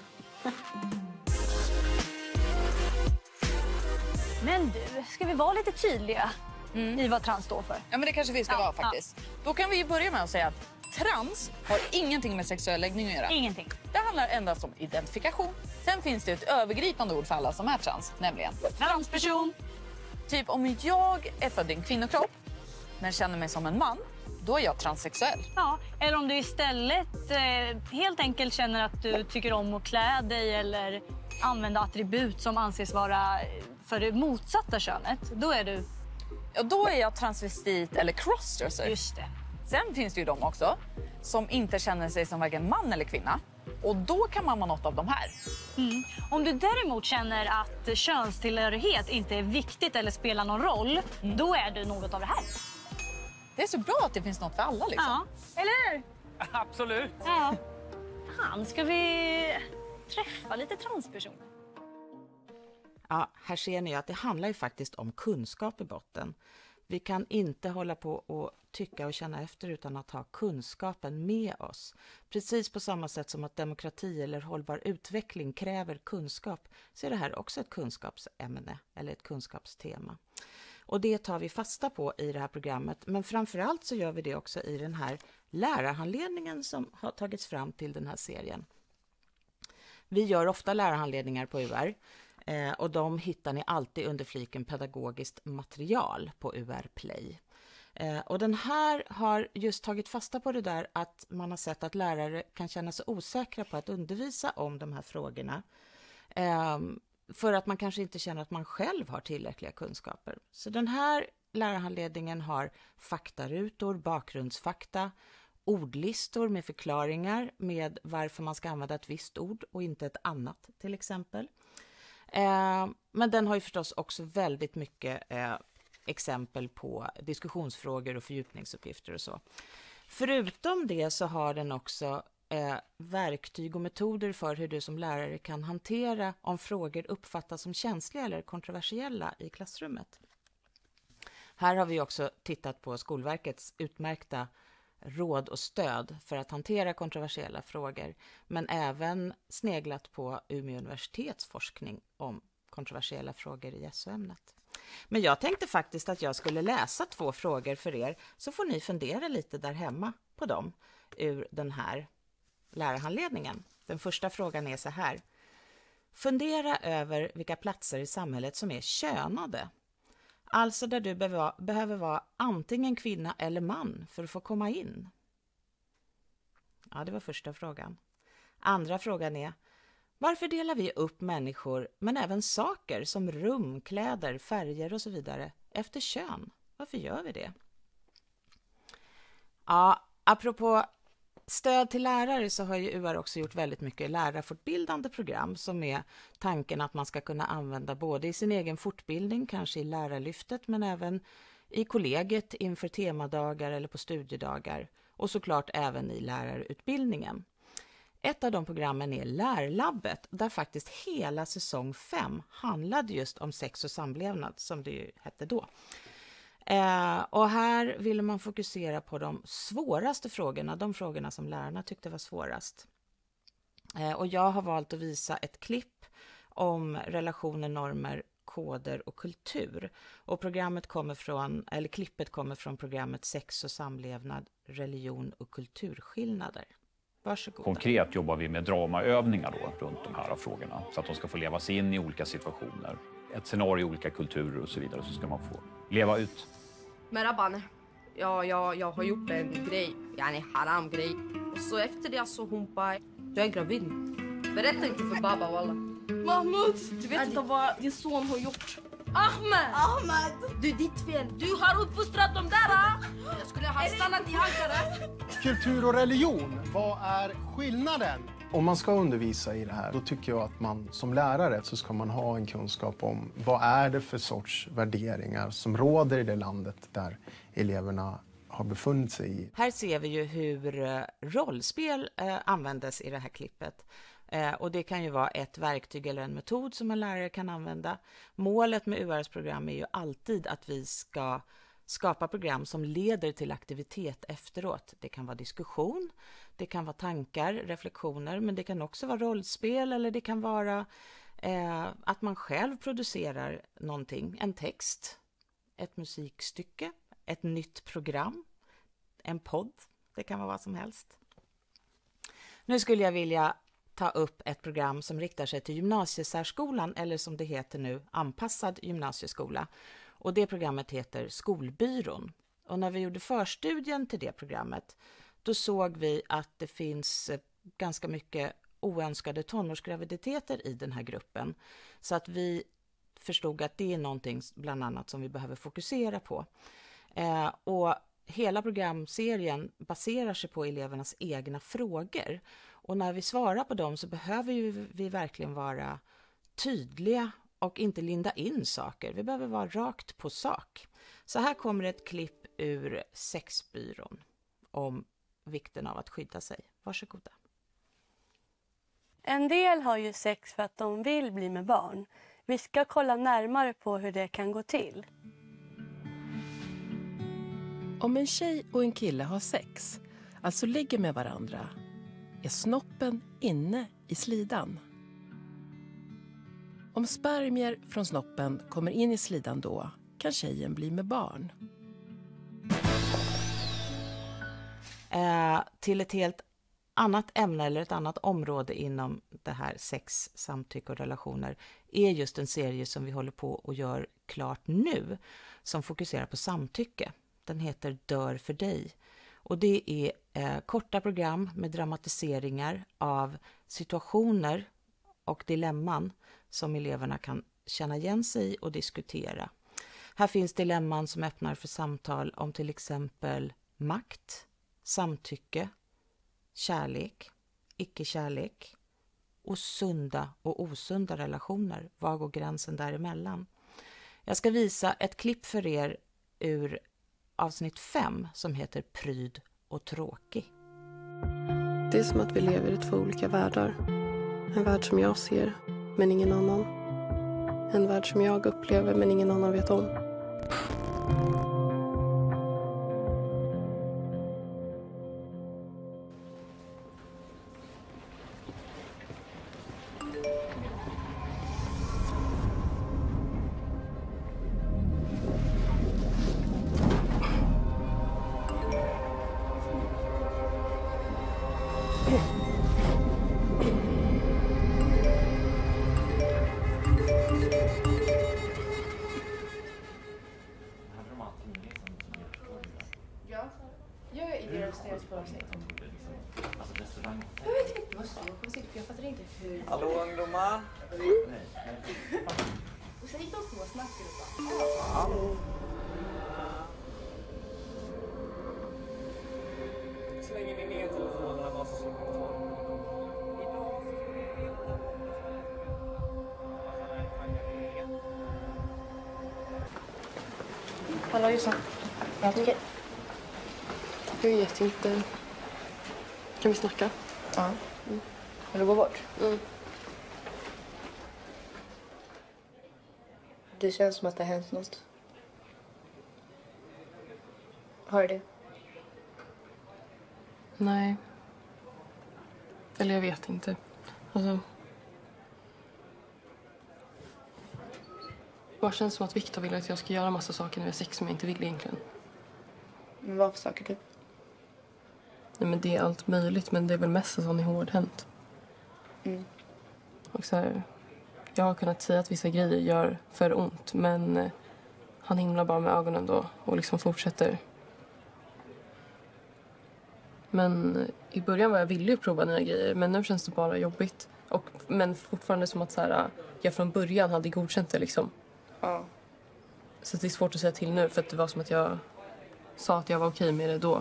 T: Men du, ska vi vara lite tydliga i vad trans står för?
U: Ja, men det kanske vi ska vara faktiskt. Då kan vi börja med att säga att trans har ingenting med sexuell läggning att göra.
T: Ingenting.
U: Det handlar endast om identifikation. Sen finns det ett övergripande ord för alla som är trans, nämligen transperson. Typ om jag är född i en kvinnokropp men känner mig som en man, då är jag transsexuell.
T: Ja, eller om du istället helt enkelt känner att du tycker om att klä dig eller använda attribut som anses vara för det motsatta könet, då är du...
U: Ja, då är jag transvestit eller crossdresser.
T: Just det.
U: Sen finns det ju de också som inte känner sig som varken man eller kvinna. Och då kan man vara något av de här.
T: Om du däremot känner att könstillhörighet inte är viktigt eller spelar någon roll, då är du något av det här.
U: Det är så bra att det finns något för alla liksom.
T: Ja, eller hur?
U: Absolut.
T: Ja. Fan, ska vi träffa lite transpersoner?
P: Ja, här ser ni att det handlar ju faktiskt om kunskap i botten. Vi kan inte hålla på och tycka och känna efter utan att ha kunskapen med oss. Precis på samma sätt som att demokrati eller hållbar utveckling kräver kunskap, så är det här också ett kunskapsämne eller ett kunskapstema. Och det tar vi fasta på i det här programmet, men framförallt så gör vi det också i den här lärarhandledningen som har tagits fram till den här serien. Vi gör ofta lärarhandledningar på UR. Och de hittar ni alltid under fliken pedagogiskt material på UR Play. Och den här har just tagit fasta på det där att man har sett att lärare kan känna sig osäkra på att undervisa om de här frågorna. För att man kanske inte känner att man själv har tillräckliga kunskaper. Så den här lärarhandledningen har faktarutor, bakgrundsfakta, ordlistor med förklaringar med varför man ska använda ett visst ord och inte ett annat till exempel. Men den har ju förstås också väldigt mycket exempel på diskussionsfrågor och fördjupningsuppgifter och så. Förutom det så har den också verktyg och metoder för hur du som lärare kan hantera om frågor uppfattas som känsliga eller kontroversiella i klassrummet. Här har vi också tittat på Skolverkets utmärkta råd och stöd för att hantera kontroversiella frågor, men även sneglat på Umeå universitets forskning om kontroversiella frågor i SO-ämnet. Men jag tänkte faktiskt att jag skulle läsa 2 frågor för er, så får ni fundera lite där hemma på dem ur den här lärarhandledningen. Den första frågan är så här: fundera över vilka platser i samhället som är könade. Alltså där du behöver vara antingen kvinna eller man för att få komma in. Ja, det var första frågan. Andra frågan är: varför delar vi upp människor, men även saker som rum, kläder, färger och så vidare, efter kön? Varför gör vi det? Ja, apropå stöd till lärare så har ju UR också gjort väldigt mycket lärarfortbildande program som är tanken att man ska kunna använda både i sin egen fortbildning, kanske i lärarlyftet, men även i kollegiet inför temadagar eller på studiedagar och såklart även i lärarutbildningen. Ett av de programmen är Lärlabbet, där faktiskt hela säsong 5 handlade just om sex och samlevnad, som det ju hette då. Och här ville man fokusera på de svåraste frågorna, de frågorna som lärarna tyckte var svårast. Och jag har valt att visa ett klipp om relationer, normer, koder och kultur. Och klippet kommer från programmet Sex och samlevnad, religion och kulturskillnader. Varsågoda.
A: Konkret jobbar vi med dramaövningar då, runt de här frågorna så att de ska få leva sig in i olika situationer. Ett scenario i olika kulturer och så vidare, så ska man få leva ut.
L: Men Rabban, jag har gjort en grej, en haram grej. Och så efter det så hon bara, jag är gravid. Berätta inte för Baba walla. Mahmoud, du vet inte vad din son har gjort. Ahmed! Du är ditt fel. Du har uppfostrat dem där. Jag skulle ha stannat i Ankara.
V: Kultur och religion, vad är skillnaden? Om man ska undervisa i det här, då tycker jag att man som lärare så ska man ha en kunskap om vad är det för sorts värderingar som råder i det landet där eleverna har befunnit sig i.
P: Här ser vi ju hur rollspel användes i det här klippet. Och det kan ju vara ett verktyg eller en metod som en lärare kan använda. Målet med URs program är ju alltid att vi ska skapa program som leder till aktivitet efteråt. Det kan vara diskussion, det kan vara tankar, reflektioner, men det kan också vara rollspel eller det kan vara att man själv producerar någonting, en text, ett musikstycke, ett nytt program, en podd, det kan vara vad som helst. Nu skulle jag vilja ta upp ett program som riktar sig till gymnasiesärskolan, eller som det heter nu, anpassad gymnasieskola. Och det programmet heter Skolbyrån. Och när vi gjorde förstudien till det programmet, då såg vi att det finns ganska mycket oönskade tonårsgraviditeter i den här gruppen. Så att vi förstod att det är någonting bland annat som vi behöver fokusera på. Och hela programserien baserar sig på elevernas egna frågor. Och när vi svarar på dem så behöver vi verkligen vara tydliga och inte linda in saker. Vi behöver vara rakt på sak. Så här kommer ett klipp ur Sexbyrån om vikten av att skydda sig. Varsågoda.
W: En del har ju sex för att de vill bli med barn. Vi ska kolla närmare på hur det kan gå till.
X: Om en tjej och en kille har sex, alltså ligger med varandra, är snoppen inne i slidan. Om spermier från snoppen kommer in i slidan då, kan tjejen bli med barn.
P: Till ett helt annat ämne eller ett annat område inom det här sex, samtycke och relationer är just en serie som vi håller på och gör klart nu som fokuserar på samtycke. Den heter Dör för dig. Och det är korta program med dramatiseringar av situationer och dilemman som eleverna kan känna igen sig i och diskutera. Här finns dilemman som öppnar för samtal om till exempel makt, samtycke, kärlek, icke-kärlek och sunda och osunda relationer. Var går gränsen däremellan? Jag ska visa ett klipp för er ur avsnitt 5 som heter Pryd och tråkig.
N: Det är som att vi lever i två olika världar. En värld som jag ser, men ingen annan. En värld som jag upplever, men ingen annan vet om.
C: restaurang.
E: Jag vet inte vad som kommer sitta, för jag fattar inte hur...
C: Hallå ungdomar!
E: Och sen gick de så snabbt och bara...
C: Hallå!
K: Slänger ni ner telefonerna bara så slipper vi ta dem.
W: Hallå Jossan. Jag tycker... Jag vet inte. Kan vi snacka?
E: Ja. Vill du gå bort? Det känns som att det har hänt något. Har det?
W: Nej. Eller jag vet inte. Alltså... Det känns som att Victor vill att jag ska göra massa saker när vi har sex som jag inte vill egentligen.
E: Men vad för saker typ?
W: Nej, men det är allt möjligt, men det är väl mest att han är hårdhänt. Och så här, jag har kunnat säga att vissa grejer gör för ont, men han himlar bara med ögonen då och liksom fortsätter. Men i början var jag villig att prova nya grejer, men nu känns det bara jobbigt. Men fortfarande som att så här, jag från början hade godkänt det liksom.
E: Ja.
W: Så det är svårt att säga till nu, för att det var som att jag sa att jag var okej med det då.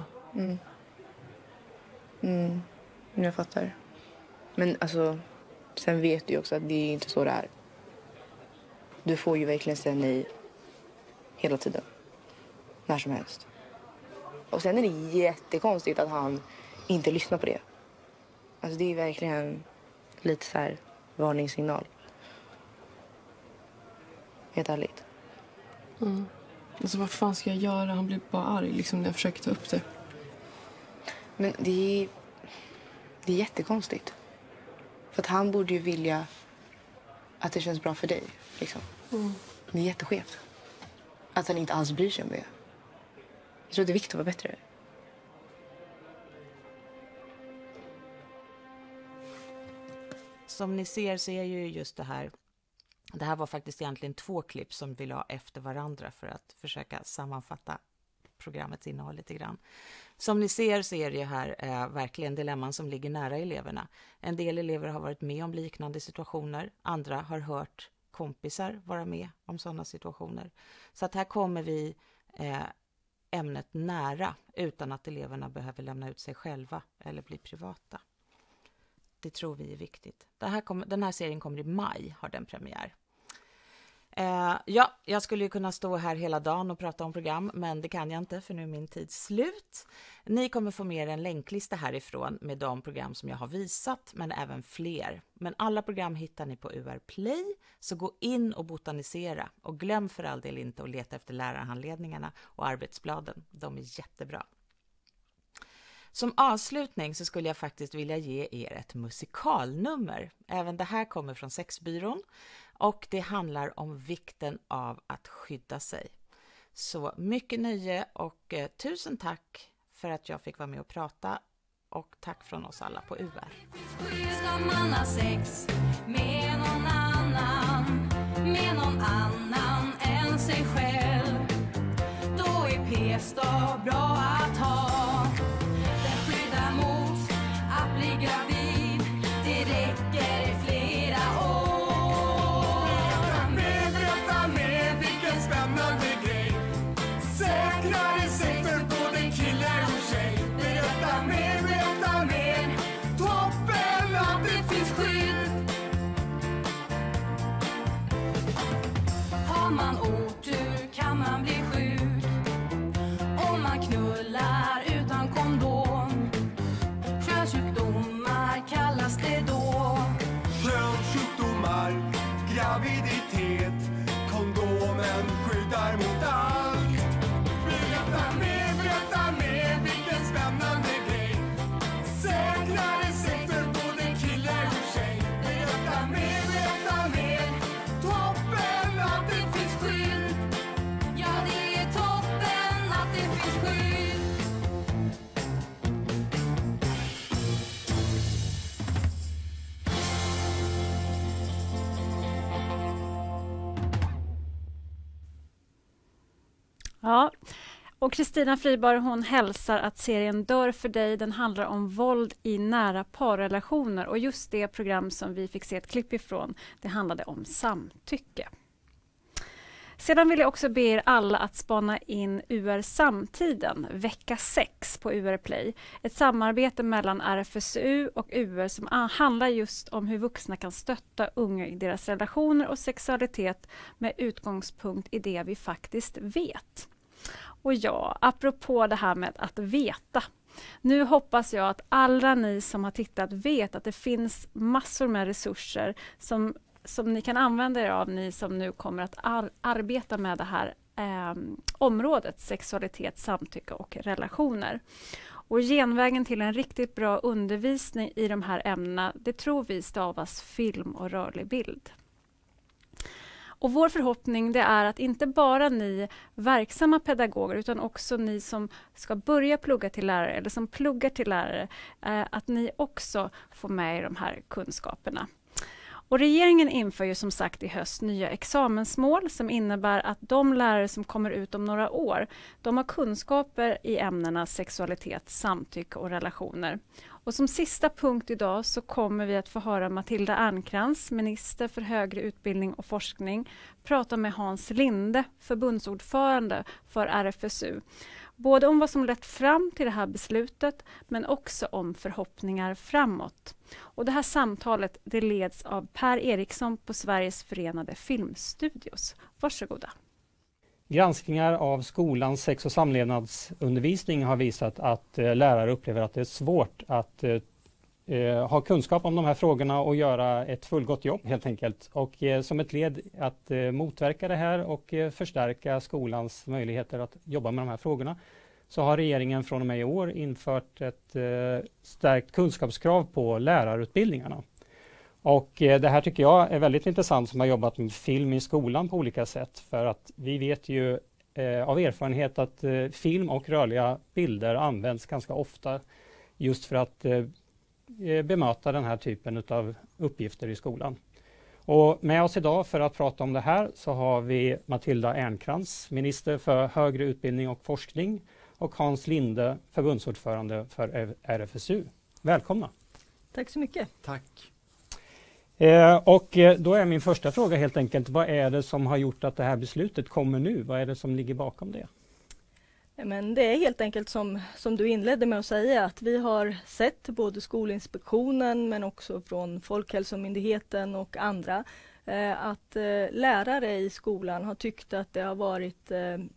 E: Jag fattar. Men alltså, sen vet du ju också att det är inte så det är. Du får ju verkligen säga nej hela tiden. När som helst. Och sen är det jättekonstigt att han inte lyssnar på det. Alltså det är verkligen lite så här varningssignal. Helt ärligt.
W: Alltså vad fan ska jag göra? Han blir bara arg liksom när jag försöker ta upp det.
E: Men det är jättekonstigt. För att han borde ju vilja att det känns bra för dig. Liksom. Det är jätteskevt. Att han inte alls bryr sig om det. Jag tror att Victor var bättre.
P: Som ni ser så är ju just det här var faktiskt egentligen 2 klipp som vi la efter varandra för att försöka sammanfatta programmets innehåll lite grann. Som ni ser så är det ju här verkligen dilemman som ligger nära eleverna. En del elever har varit med om liknande situationer, andra har hört kompisar vara med om sådana situationer. Så att här kommer vi ämnet nära utan att eleverna behöver lämna ut sig själva eller bli privata. Det tror vi är viktigt. Den här serien kommer i maj, har den premiär. Jag skulle ju kunna stå här hela dagen och prata om program, men det kan jag inte för nu är min tid slut. Ni kommer få med en länklista härifrån med de program som jag har visat, men även fler. Men alla program hittar ni på UR Play, så gå in och botanisera. Och glöm för all del inte att leta efter lärarhandledningarna och arbetsbladen. De är jättebra. Som avslutning så skulle jag faktiskt vilja ge er ett musikalnummer. Även det här kommer från Sexbyrån och det handlar om vikten av att skydda sig. Så mycket nöje och tusen tack för att jag fick vara med och prata och tack från oss alla på UR.
G: Ska man ha sex med någon annan än sig själv, då är p-stav bra att ha. Att bli gravid, det räcker i flera år. Berätta med, vilken spännande grej. Säkrare sex för både kille och tjej. Berätta med, toppen att det finns skydd. Har man otur kan man bli sjuk om man knullar utan kondom. Könssjukdomar kallas det då. Könssjukdomar, graviditet, kondomen skyddar mot allt. Berätta med, vilken spännande grej. Säkrare sex för både kille och tjej. Berätta med, toppen att det finns skydd. Ja, det är toppen att det finns skydd.
B: Ja, Och Kristina Friborg, hon hälsar att serien Dör för dig, den handlar om våld i nära parrelationer. Och just det program som vi fick se ett klipp ifrån, det handlade om samtycke. Sedan vill jag också be er alla att spana in UR Samtiden, vecka 6 på UR Play. Ett samarbete mellan RFSU och UR som handlar just om hur vuxna kan stötta unga i deras relationer och sexualitet med utgångspunkt i det vi faktiskt vet. Och ja, apropå det här med att veta. Nu hoppas jag att alla ni som har tittat vet att det finns massor med resurser som ni kan använda er av, ni som nu kommer att arbeta med det här området, sexualitet, samtycke och relationer. Och genvägen till en riktigt bra undervisning i de här ämnena, det tror vi stavas film och rörlig bild. Och vår förhoppning det är att inte bara ni verksamma pedagoger utan också ni som ska börja plugga till lärare eller som pluggar till lärare, att ni också får med er de här kunskaperna. Och regeringen inför ju som sagt i höst nya examensmål som innebär att de lärare som kommer ut om några år, de har kunskaper i ämnena sexualitet, samtycke och relationer. Och som sista punkt idag så kommer vi att få höra Matilda Ernkrans, minister för högre utbildning och forskning, prata med Hans Linde, förbundsordförande för RFSU. Både om vad som lett fram till det här beslutet men också om förhoppningar framåt. Och det här samtalet det leds av Per Eriksson på Sveriges förenade filmstudios. Varsågoda.
C: Granskningar av skolans sex- och samlevnadsundervisning har visat att lärare upplever att det är svårt att ha kunskap om de här frågorna och göra ett fullgott jobb helt enkelt. Och som ett led att motverka det här och förstärka skolans möjligheter att jobba med de här frågorna så har regeringen från och med i år infört ett stärkt kunskapskrav på lärarutbildningarna. Och det här tycker jag är väldigt intressant som har jobbat med film i skolan på olika sätt. För att vi vet ju av erfarenhet att film och rörliga bilder används ganska ofta just för att bemöta den här typen av uppgifter i skolan. Och med oss idag för att prata om det här så har vi Matilda Ernkrans, minister för högre utbildning och forskning och Hans Linde, förbundsordförande för RFSU. Välkomna!
H: Tack så mycket!
C: Tack! Och då är min första fråga helt enkelt, vad är det som har gjort att det här beslutet kommer nu? Vad är det som ligger bakom det?
H: Men det är helt enkelt som du inledde med att säga att vi har sett både Skolinspektionen men också från Folkhälsomyndigheten och andra att lärare i skolan har tyckt att det har varit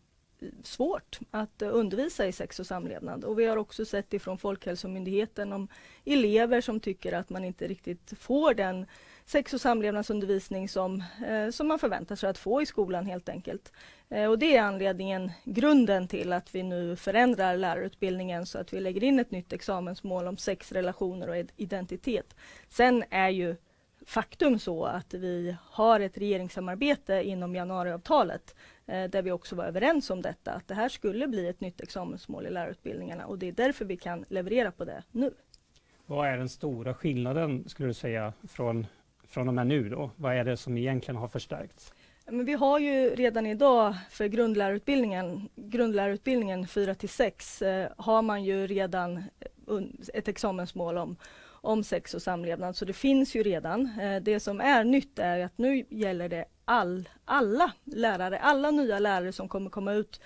H: svårt att undervisa i sex och samlevnad. Och vi har också sett ifrån Folkhälsomyndigheten om elever som tycker att man inte riktigt får den sex- och samlevnadsundervisning som man förväntar sig att få i skolan helt enkelt. Och det är anledningen, grunden till att vi nu förändrar lärarutbildningen så att vi lägger in ett nytt examensmål om sex, relationer och identitet. Sen är ju faktum så att vi har ett regeringssamarbete inom januariavtalet där vi också var överens om detta, att det här skulle bli ett nytt examensmål i lärarutbildningarna och det är därför vi kan leverera på det nu.
C: Vad är den stora skillnaden skulle du säga från och med nu då? Vad är det som egentligen har förstärkts?
H: Men vi har ju redan idag för grundlärarutbildningen 4-6 har man ju redan ett examensmål om sex och samlevnad. Så det finns ju redan. Det som är nytt är att nu gäller det alla lärare, alla nya lärare som kommer komma ut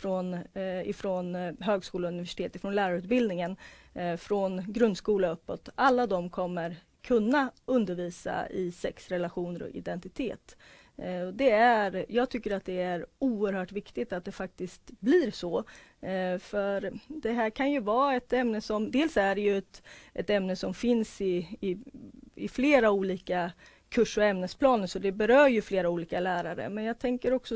H: ifrån högskola och universitet, ifrån lärarutbildningen, från grundskola uppåt. Alla de kommer kunna undervisa i sex, relationer och identitet. Jag tycker att det är oerhört viktigt att det faktiskt blir så. För det här kan ju vara ett ämne som, dels är det ju ett ämne som finns i flera olika kurs- och ämnesplaner, så det berör ju flera olika lärare. Men jag tänker också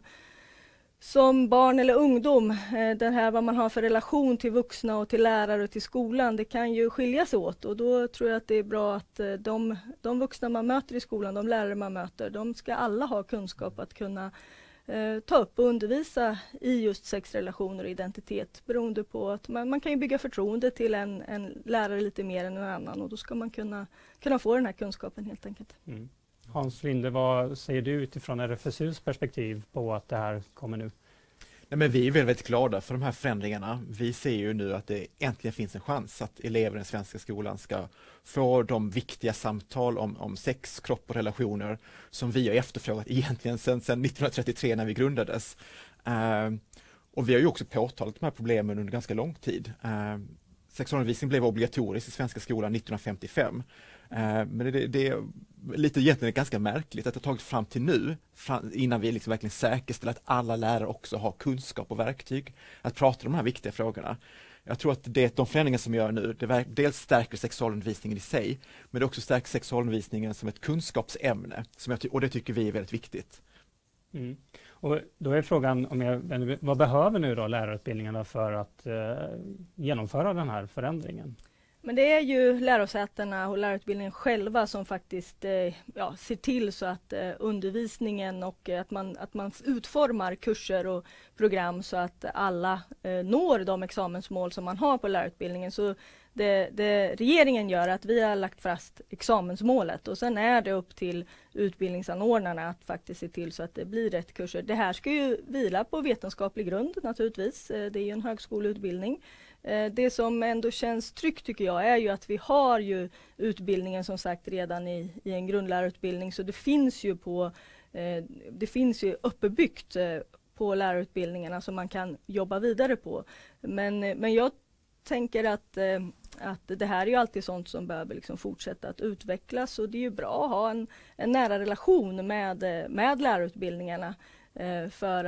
H: som barn eller ungdom, det här vad man har för relation till vuxna och till lärare och till skolan, det kan ju skilja sig åt och då tror jag att det är bra att de vuxna man möter i skolan, de lärare man möter, de ska alla ha kunskap att kunna ta upp och undervisa i just sexrelationer och identitet, beroende på att man kan ju bygga förtroende till en lärare lite mer än en annan och då ska man kunna få den här kunskapen helt enkelt.
C: Mm. Hans Linde, vad säger du utifrån RFSUs perspektiv på att det här kommer nu?
D: Nej, men vi är väldigt glada för de här förändringarna. Vi ser ju nu att det äntligen finns en chans att elever i den svenska skolan ska få de viktiga samtal om sex, kropp och relationer som vi har efterfrågat egentligen sedan 1933 när vi grundades. Och vi har ju också påtalat de här problemen under ganska lång tid. Sexualundervisning blev obligatorisk i svenska skolan 1955. Men det är lite egentligen ganska märkligt att det har tagit fram till nu, innan vi liksom verkligen säkerställer att alla lärare också har kunskap och verktyg att prata om de här viktiga frågorna. Jag tror att de förändringar som vi gör nu, det dels stärker sexualundervisningen i sig, men det också stärker sexualundervisningen som ett kunskapsämne, och det tycker vi är väldigt viktigt.
C: Mm. Och då är frågan, vad behöver nu då lärarutbildningarna för att genomföra den här förändringen?
H: Men det är ju lärosätena och lärarutbildningen själva som faktiskt ser till så att undervisningen och att man utformar kurser och program så att alla når de examensmål som man har på lärarutbildningen. Så det regeringen gör är att vi har lagt fast examensmålet och sen är det upp till utbildningsanordnarna att faktiskt se till så att det blir rätt kurser. Det här ska ju vila på vetenskaplig grund naturligtvis. Det är ju en högskoleutbildning. Det som ändå känns tryggt tycker jag är ju att vi har ju utbildningen som sagt redan i en grundlärarutbildning, så det finns ju uppbyggt på lärarutbildningarna som man kan jobba vidare på. Men jag tänker att det här är ju alltid sånt som behöver liksom fortsätta att utvecklas, och det är ju bra att ha en nära relation med lärarutbildningarna. För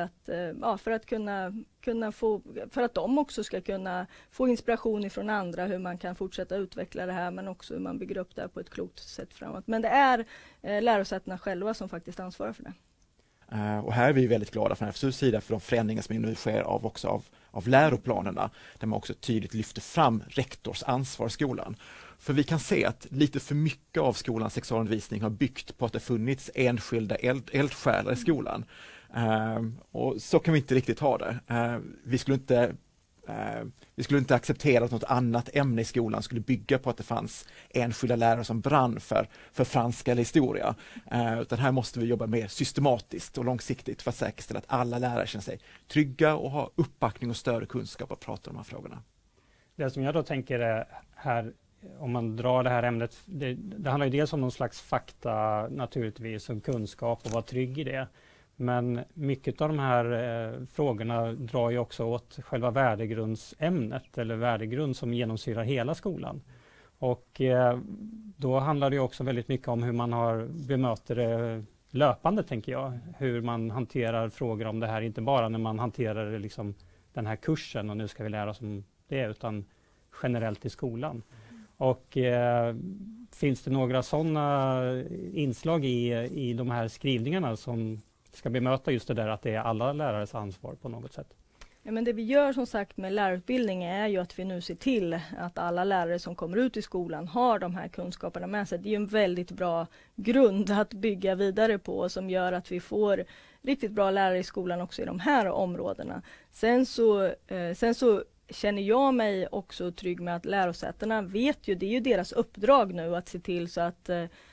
H: att de också ska kunna få inspiration ifrån andra hur man kan fortsätta utveckla det här, men också hur man bygger upp det här på ett klokt sätt framåt. Men det är lärosätena själva som faktiskt ansvarar för det.
D: Och här är vi väldigt glada från FSU:s sida för de förändringar som nu sker av läroplanerna, där man också tydligt lyfter fram rektors ansvar i skolan. För vi kan se att lite för mycket av skolans sexualundervisning har byggt på att det funnits enskilda eldsjälar i skolan. Och så kan vi inte riktigt ha det. Vi skulle inte acceptera att något annat ämne i skolan skulle bygga på att det fanns enskilda lärare som brann för franska eller historia. Utan här måste vi jobba mer systematiskt och långsiktigt för att säkerställa att alla lärare känner sig trygga och har uppbackning och större kunskap att prata om de här frågorna.
C: Det som jag då tänker är här, om man drar det här ämnet, det handlar ju dels om någon slags fakta naturligtvis, och kunskap och vara trygg i det. Men mycket av de här frågorna drar ju också åt själva värdegrundsämnet, eller värdegrund som genomsyrar hela skolan. Och då handlar det också väldigt mycket om hur man bemöter det löpande, tänker jag. Hur man hanterar frågor om det här, inte bara när man hanterar liksom den här kursen och nu ska vi lära oss om det, utan generellt i skolan. Och finns det några sådana inslag i de här skrivningarna som ska bemöta just det där att det är alla lärares ansvar på något sätt?
H: Ja, men det vi gör som sagt med lärarutbildningen är ju att vi nu ser till att alla lärare som kommer ut i skolan har de här kunskaperna med sig. Det är ju en väldigt bra grund att bygga vidare på, som gör att vi får riktigt bra lärare i skolan också i de här områdena. Sen så känner jag mig också trygg med att lärosätena vet ju, det är ju deras uppdrag nu att se till så att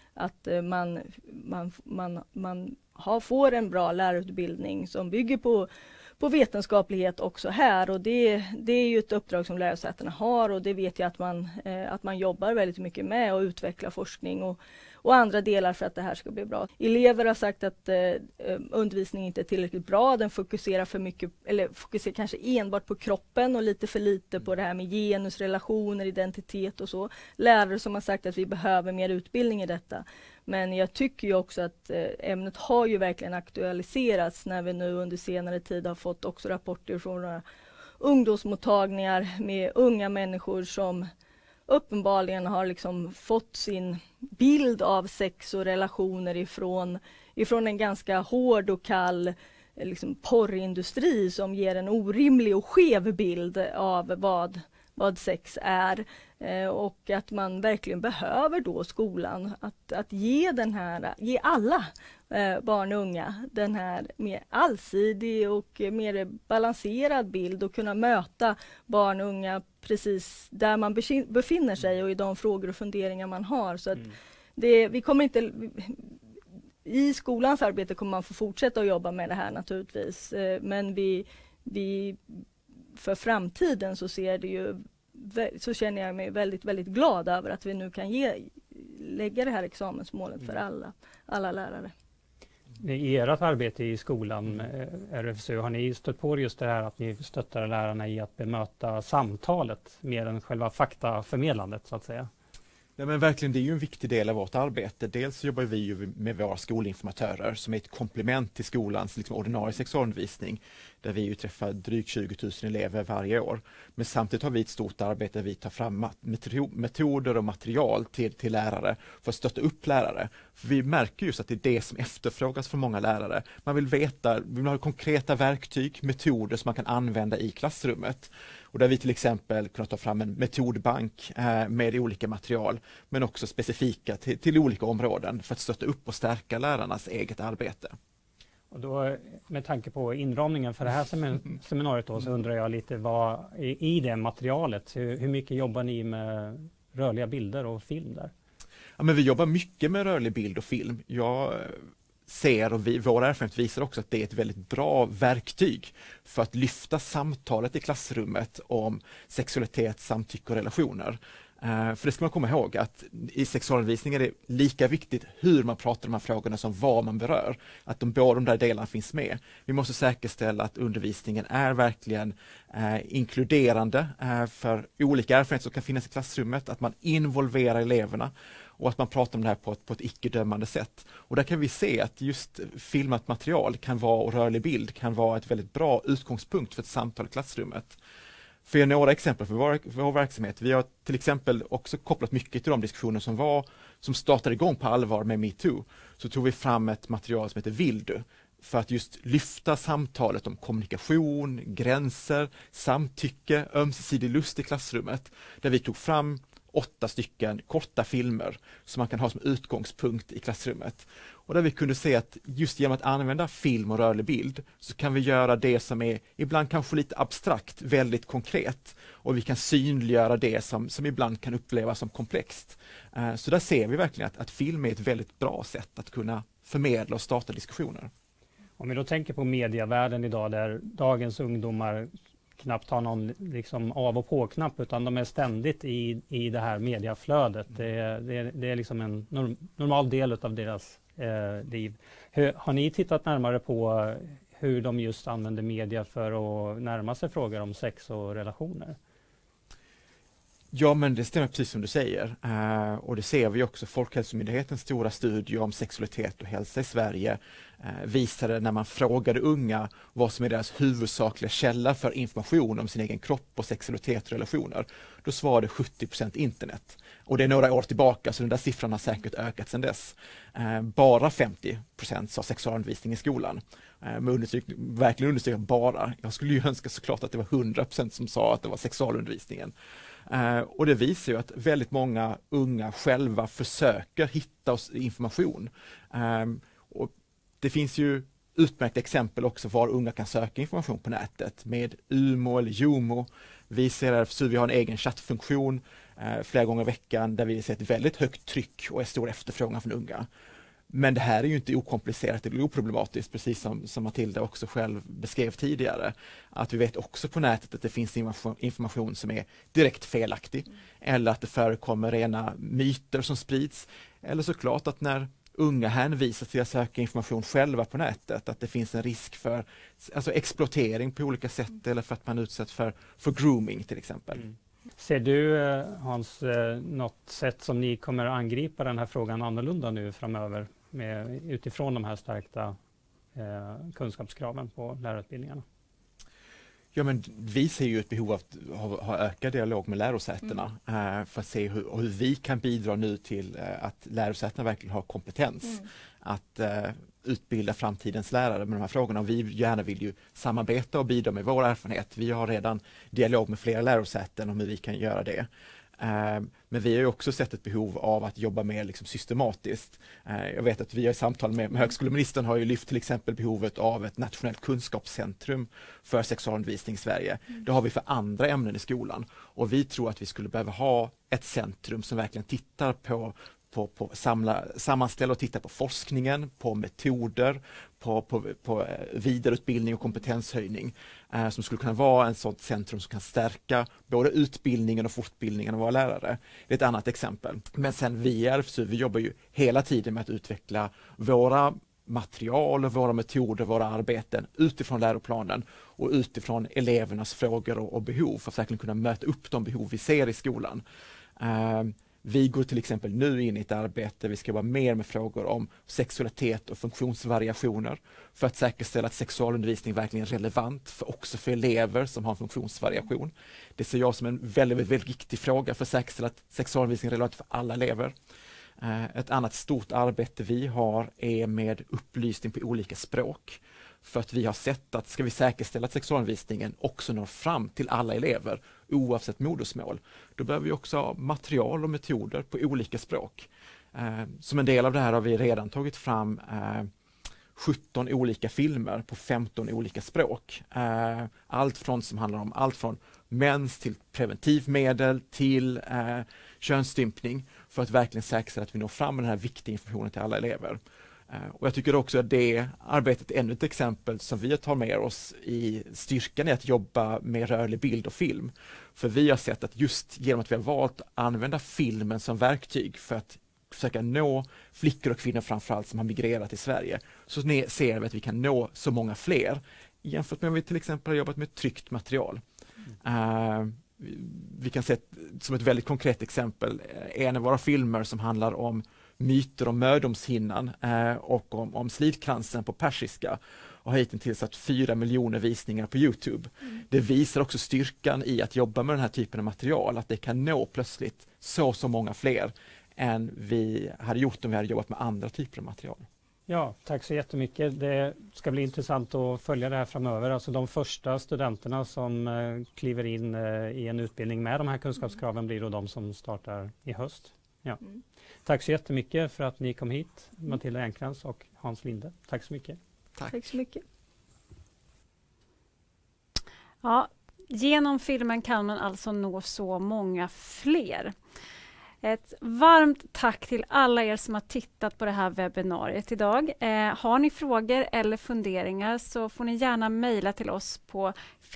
H: man får en bra lärarutbildning som bygger på vetenskaplighet också här, och det är ju ett uppdrag som lärosätena har, och det vet jag att man jobbar väldigt mycket med att utveckla forskning och andra delar för att det här ska bli bra. Elever har sagt att undervisningen inte är tillräckligt bra, den fokuserar för mycket, eller fokuserar kanske enbart på kroppen och lite för lite på det här med genus, relationer, identitet och så. Lärare som har sagt att vi behöver mer utbildning i detta. Men jag tycker ju också att ämnet har ju verkligen aktualiserats när vi nu under senare tid har fått också rapporter från några ungdomsmottagningar med unga människor som uppenbarligen har liksom fått sin bild av sex och relationer ifrån en ganska hård och kall liksom porrindustri som ger en orimlig och skev bild av vad sex är, och att man verkligen behöver då skolan att ge alla barn och unga den här mer allsidig och mer balanserad bild och kunna möta barn och unga precis där man befinner sig och i de frågor och funderingar man har. Så att vi kommer inte... I skolans arbete kommer man få fortsätta att jobba med det här naturligtvis, men vi vi för framtiden så så känner jag mig väldigt, väldigt glad över att vi nu kan lägga det här examensmålet för alla lärare.
C: I ert arbete i skolan, RFSU, har ni stött på just det här att ni stöttar lärarna i att bemöta samtalet mer än själva faktaförmedlandet så att säga?
D: Ja, men verkligen, det är ju en viktig del av vårt arbete. Dels så jobbar vi ju med våra skolinformatörer som är ett komplement till skolans ordinarie sexualundervisning, där vi ju träffar drygt 20 000 elever varje år. Men samtidigt har vi ett stort arbete där vi tar fram metoder och material till lärare för att stötta upp lärare. För vi märker just att det är det som efterfrågas för många lärare. Man vill ha konkreta verktyg, metoder som man kan använda i klassrummet. Och där vi till exempel kunnat ta fram en metodbank med olika material, men också specifika till olika områden för att stötta upp och stärka lärarnas eget arbete.
C: Och då, med tanke på inramningen för det här seminariet då, så undrar jag lite vad i det materialet, hur mycket jobbar ni med rörliga bilder och film där?
D: Ja, men vi jobbar mycket med rörlig bild och film. Jag ser och vår erfarenhet visar också att det är ett väldigt bra verktyg för att lyfta samtalet i klassrummet om sexualitet, samtycke och relationer. För det ska man komma ihåg att i sexualundervisning är det lika viktigt hur man pratar om de här frågorna som vad man berör. Att båda de där delarna finns med. Vi måste säkerställa att undervisningen är verkligen inkluderande för olika erfarenheter som kan finnas i klassrummet. Att man involverar eleverna och att man pratar om det här på ett icke-dömande sätt. Och där kan vi se att just filmat material och rörlig bild kan vara ett väldigt bra utgångspunkt för ett samtal i klassrummet. För att ge några exempel för vår verksamhet. Vi har till exempel också kopplat mycket till de diskussioner som startade igång på allvar med MeToo. Så tog vi fram ett material som heter Vildu för att just lyfta samtalet om kommunikation, gränser, samtycke, ömsesidig lust i klassrummet. Där vi tog fram 8 stycken korta filmer som man kan ha som utgångspunkt i klassrummet. Och där vi kunde se att just genom att använda film och rörlig bild så kan vi göra det som är ibland kanske lite abstrakt, väldigt konkret. Och vi kan synliggöra det som ibland kan upplevas som komplext. Så där ser vi verkligen att film är ett väldigt bra sätt att kunna förmedla och starta diskussioner.
C: Om vi då tänker på medievärlden idag där dagens ungdomar knappt har någon av- och på-knapp utan de är ständigt i det här mediaflödet. Det är liksom en normal del av deras liv. Har ni tittat närmare på hur de just använder media för att närma sig frågor om sex och relationer?
D: Ja, men det stämmer precis som du säger. Och det ser vi också. Folkhälsomyndighetens stora studie om sexualitet och hälsa i Sverige visade när man frågade unga vad som är deras huvudsakliga källa för information om sin egen kropp och sexualitet och relationer. Då svarade 70% internet. Och det är några år tillbaka så den där siffran har säkert ökat sedan dess. Bara 50% sa sexualundervisning i skolan. Verkligen understryka bara. Jag skulle ju önska såklart att det var 100% som sa att det var sexualundervisningen. Och det visar ju att väldigt många unga själva försöker hitta information. Och det finns ju utmärkta exempel också var unga kan söka information på nätet med UMO eller JOMO. Vi har en egen chattfunktion flera gånger i veckan där vi ser ett väldigt högt tryck och är stor efterfrågan från unga. Men det här är ju inte okomplicerat eller oproblematiskt, precis som Matilda också själv beskrev tidigare. Att vi vet också på nätet att det finns information som är direkt felaktig eller att det förekommer rena myter som sprids. Eller såklart att när unga hänvisas till att söka information själva på nätet, att det finns en risk för exploatering på olika sätt eller för att man utsätts för grooming till exempel.
C: Ser du, Hans, något sätt som ni kommer att angripa den här frågan annorlunda nu framöver utifrån de här stärkta kunskapskraven på lärarutbildningarna?
D: Ja, men vi ser ju ett behov av att ha ökad dialog med lärosätena för att se hur vi kan bidra nu till att lärosätena verkligen har kompetens att utbilda framtidens lärare med de här frågorna. Och vi gärna vill ju samarbeta och bidra med vår erfarenhet. Vi har redan dialog med flera lärosäten om hur vi kan göra det. Men vi har ju också sett ett behov av att jobba mer systematiskt. Jag vet att vi har i samtal med högskoleministern har ju lyft till exempel behovet av ett nationellt kunskapscentrum för sexualundervisning i Sverige. Det har vi för andra ämnen i skolan och vi tror att vi skulle behöva ha ett centrum som verkligen tittar på på sammanställa och titta på forskningen, på metoder, på vidareutbildning och kompetenshöjning som skulle kunna vara en sådant centrum som kan stärka både utbildningen och fortbildningen av våra lärare. Det är ett annat exempel. Men sen vi i RFSU, vi jobbar ju hela tiden med att utveckla våra material, våra metoder, våra arbeten utifrån läroplanen och utifrån elevernas frågor och behov för att verkligen kunna möta upp de behov vi ser i skolan. Vi går till exempel nu in i ett arbete, vi ska jobba mer med frågor om sexualitet och funktionsvariationer för att säkerställa att sexualundervisning verkligen är relevant också för elever som har en funktionsvariation. Det ser jag som en väldigt viktig fråga för att säkerställa att sexualundervisning är relevant för alla elever. Ett annat stort arbete vi har är med upplysning på olika språk. För att vi har sett att ska vi säkerställa att sexualundervisningen också når fram till alla elever oavsett modersmål, då behöver vi också ha material och metoder på olika språk. Som en del av det här har vi redan tagit fram 17 olika filmer på 15 olika språk. Allt från mens till preventivmedel till könsstympning för att verkligen säkerställa att vi når fram med den här viktiga informationen till alla elever. Och jag tycker också att det arbetet är ännu ett exempel som vi tar med oss i styrkan i att jobba med rörlig bild och film. För vi har sett att just genom att vi har valt att använda filmen som verktyg för att försöka nå flickor och kvinnor framförallt som har migrerat till Sverige, så ser vi att vi kan nå så många fler jämfört med om vi till exempel har jobbat med tryckt material. Vi kan se som ett väldigt konkret exempel en av våra filmer som handlar om myter om mödomshinnan och om slidkransen på persiska och har hittills haft 4 miljoner visningar på Youtube. Det visar också styrkan i att jobba med den här typen av material, att det kan nå plötsligt så många fler än vi hade gjort om vi hade jobbat med andra typer av material.
C: Ja, tack så jättemycket. Det ska bli intressant att följa det här framöver. Alltså de första studenterna som kliver in i en utbildning med de här kunskapskraven blir då de som startar i höst. Ja. Tack så jättemycket för att ni kom hit, Matilda Ernkrans och Hans Linde. Tack så mycket.
H: Tack så mycket.
B: Ja, genom filmen kan man alltså nå så många fler. Ett varmt tack till alla er som har tittat på det här webbinariet idag. Har ni frågor eller funderingar så får ni gärna mejla till oss på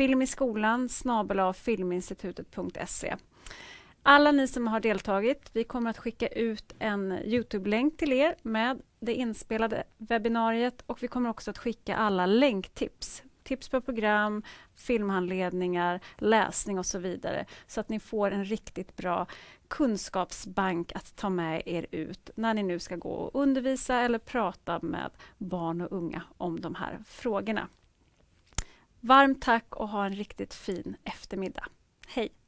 B: filmiskolan@filminstitutet.se. Alla ni som har deltagit, vi kommer att skicka ut en Youtube-länk till er med det inspelade webbinariet och vi kommer också att skicka alla länktips. Tips på program, filmhandledningar, läsning och så vidare. Så att ni får en riktigt bra kunskapsbank att ta med er ut när ni nu ska gå och undervisa eller prata med barn och unga om de här frågorna. Varmt tack och ha en riktigt fin eftermiddag. Hej!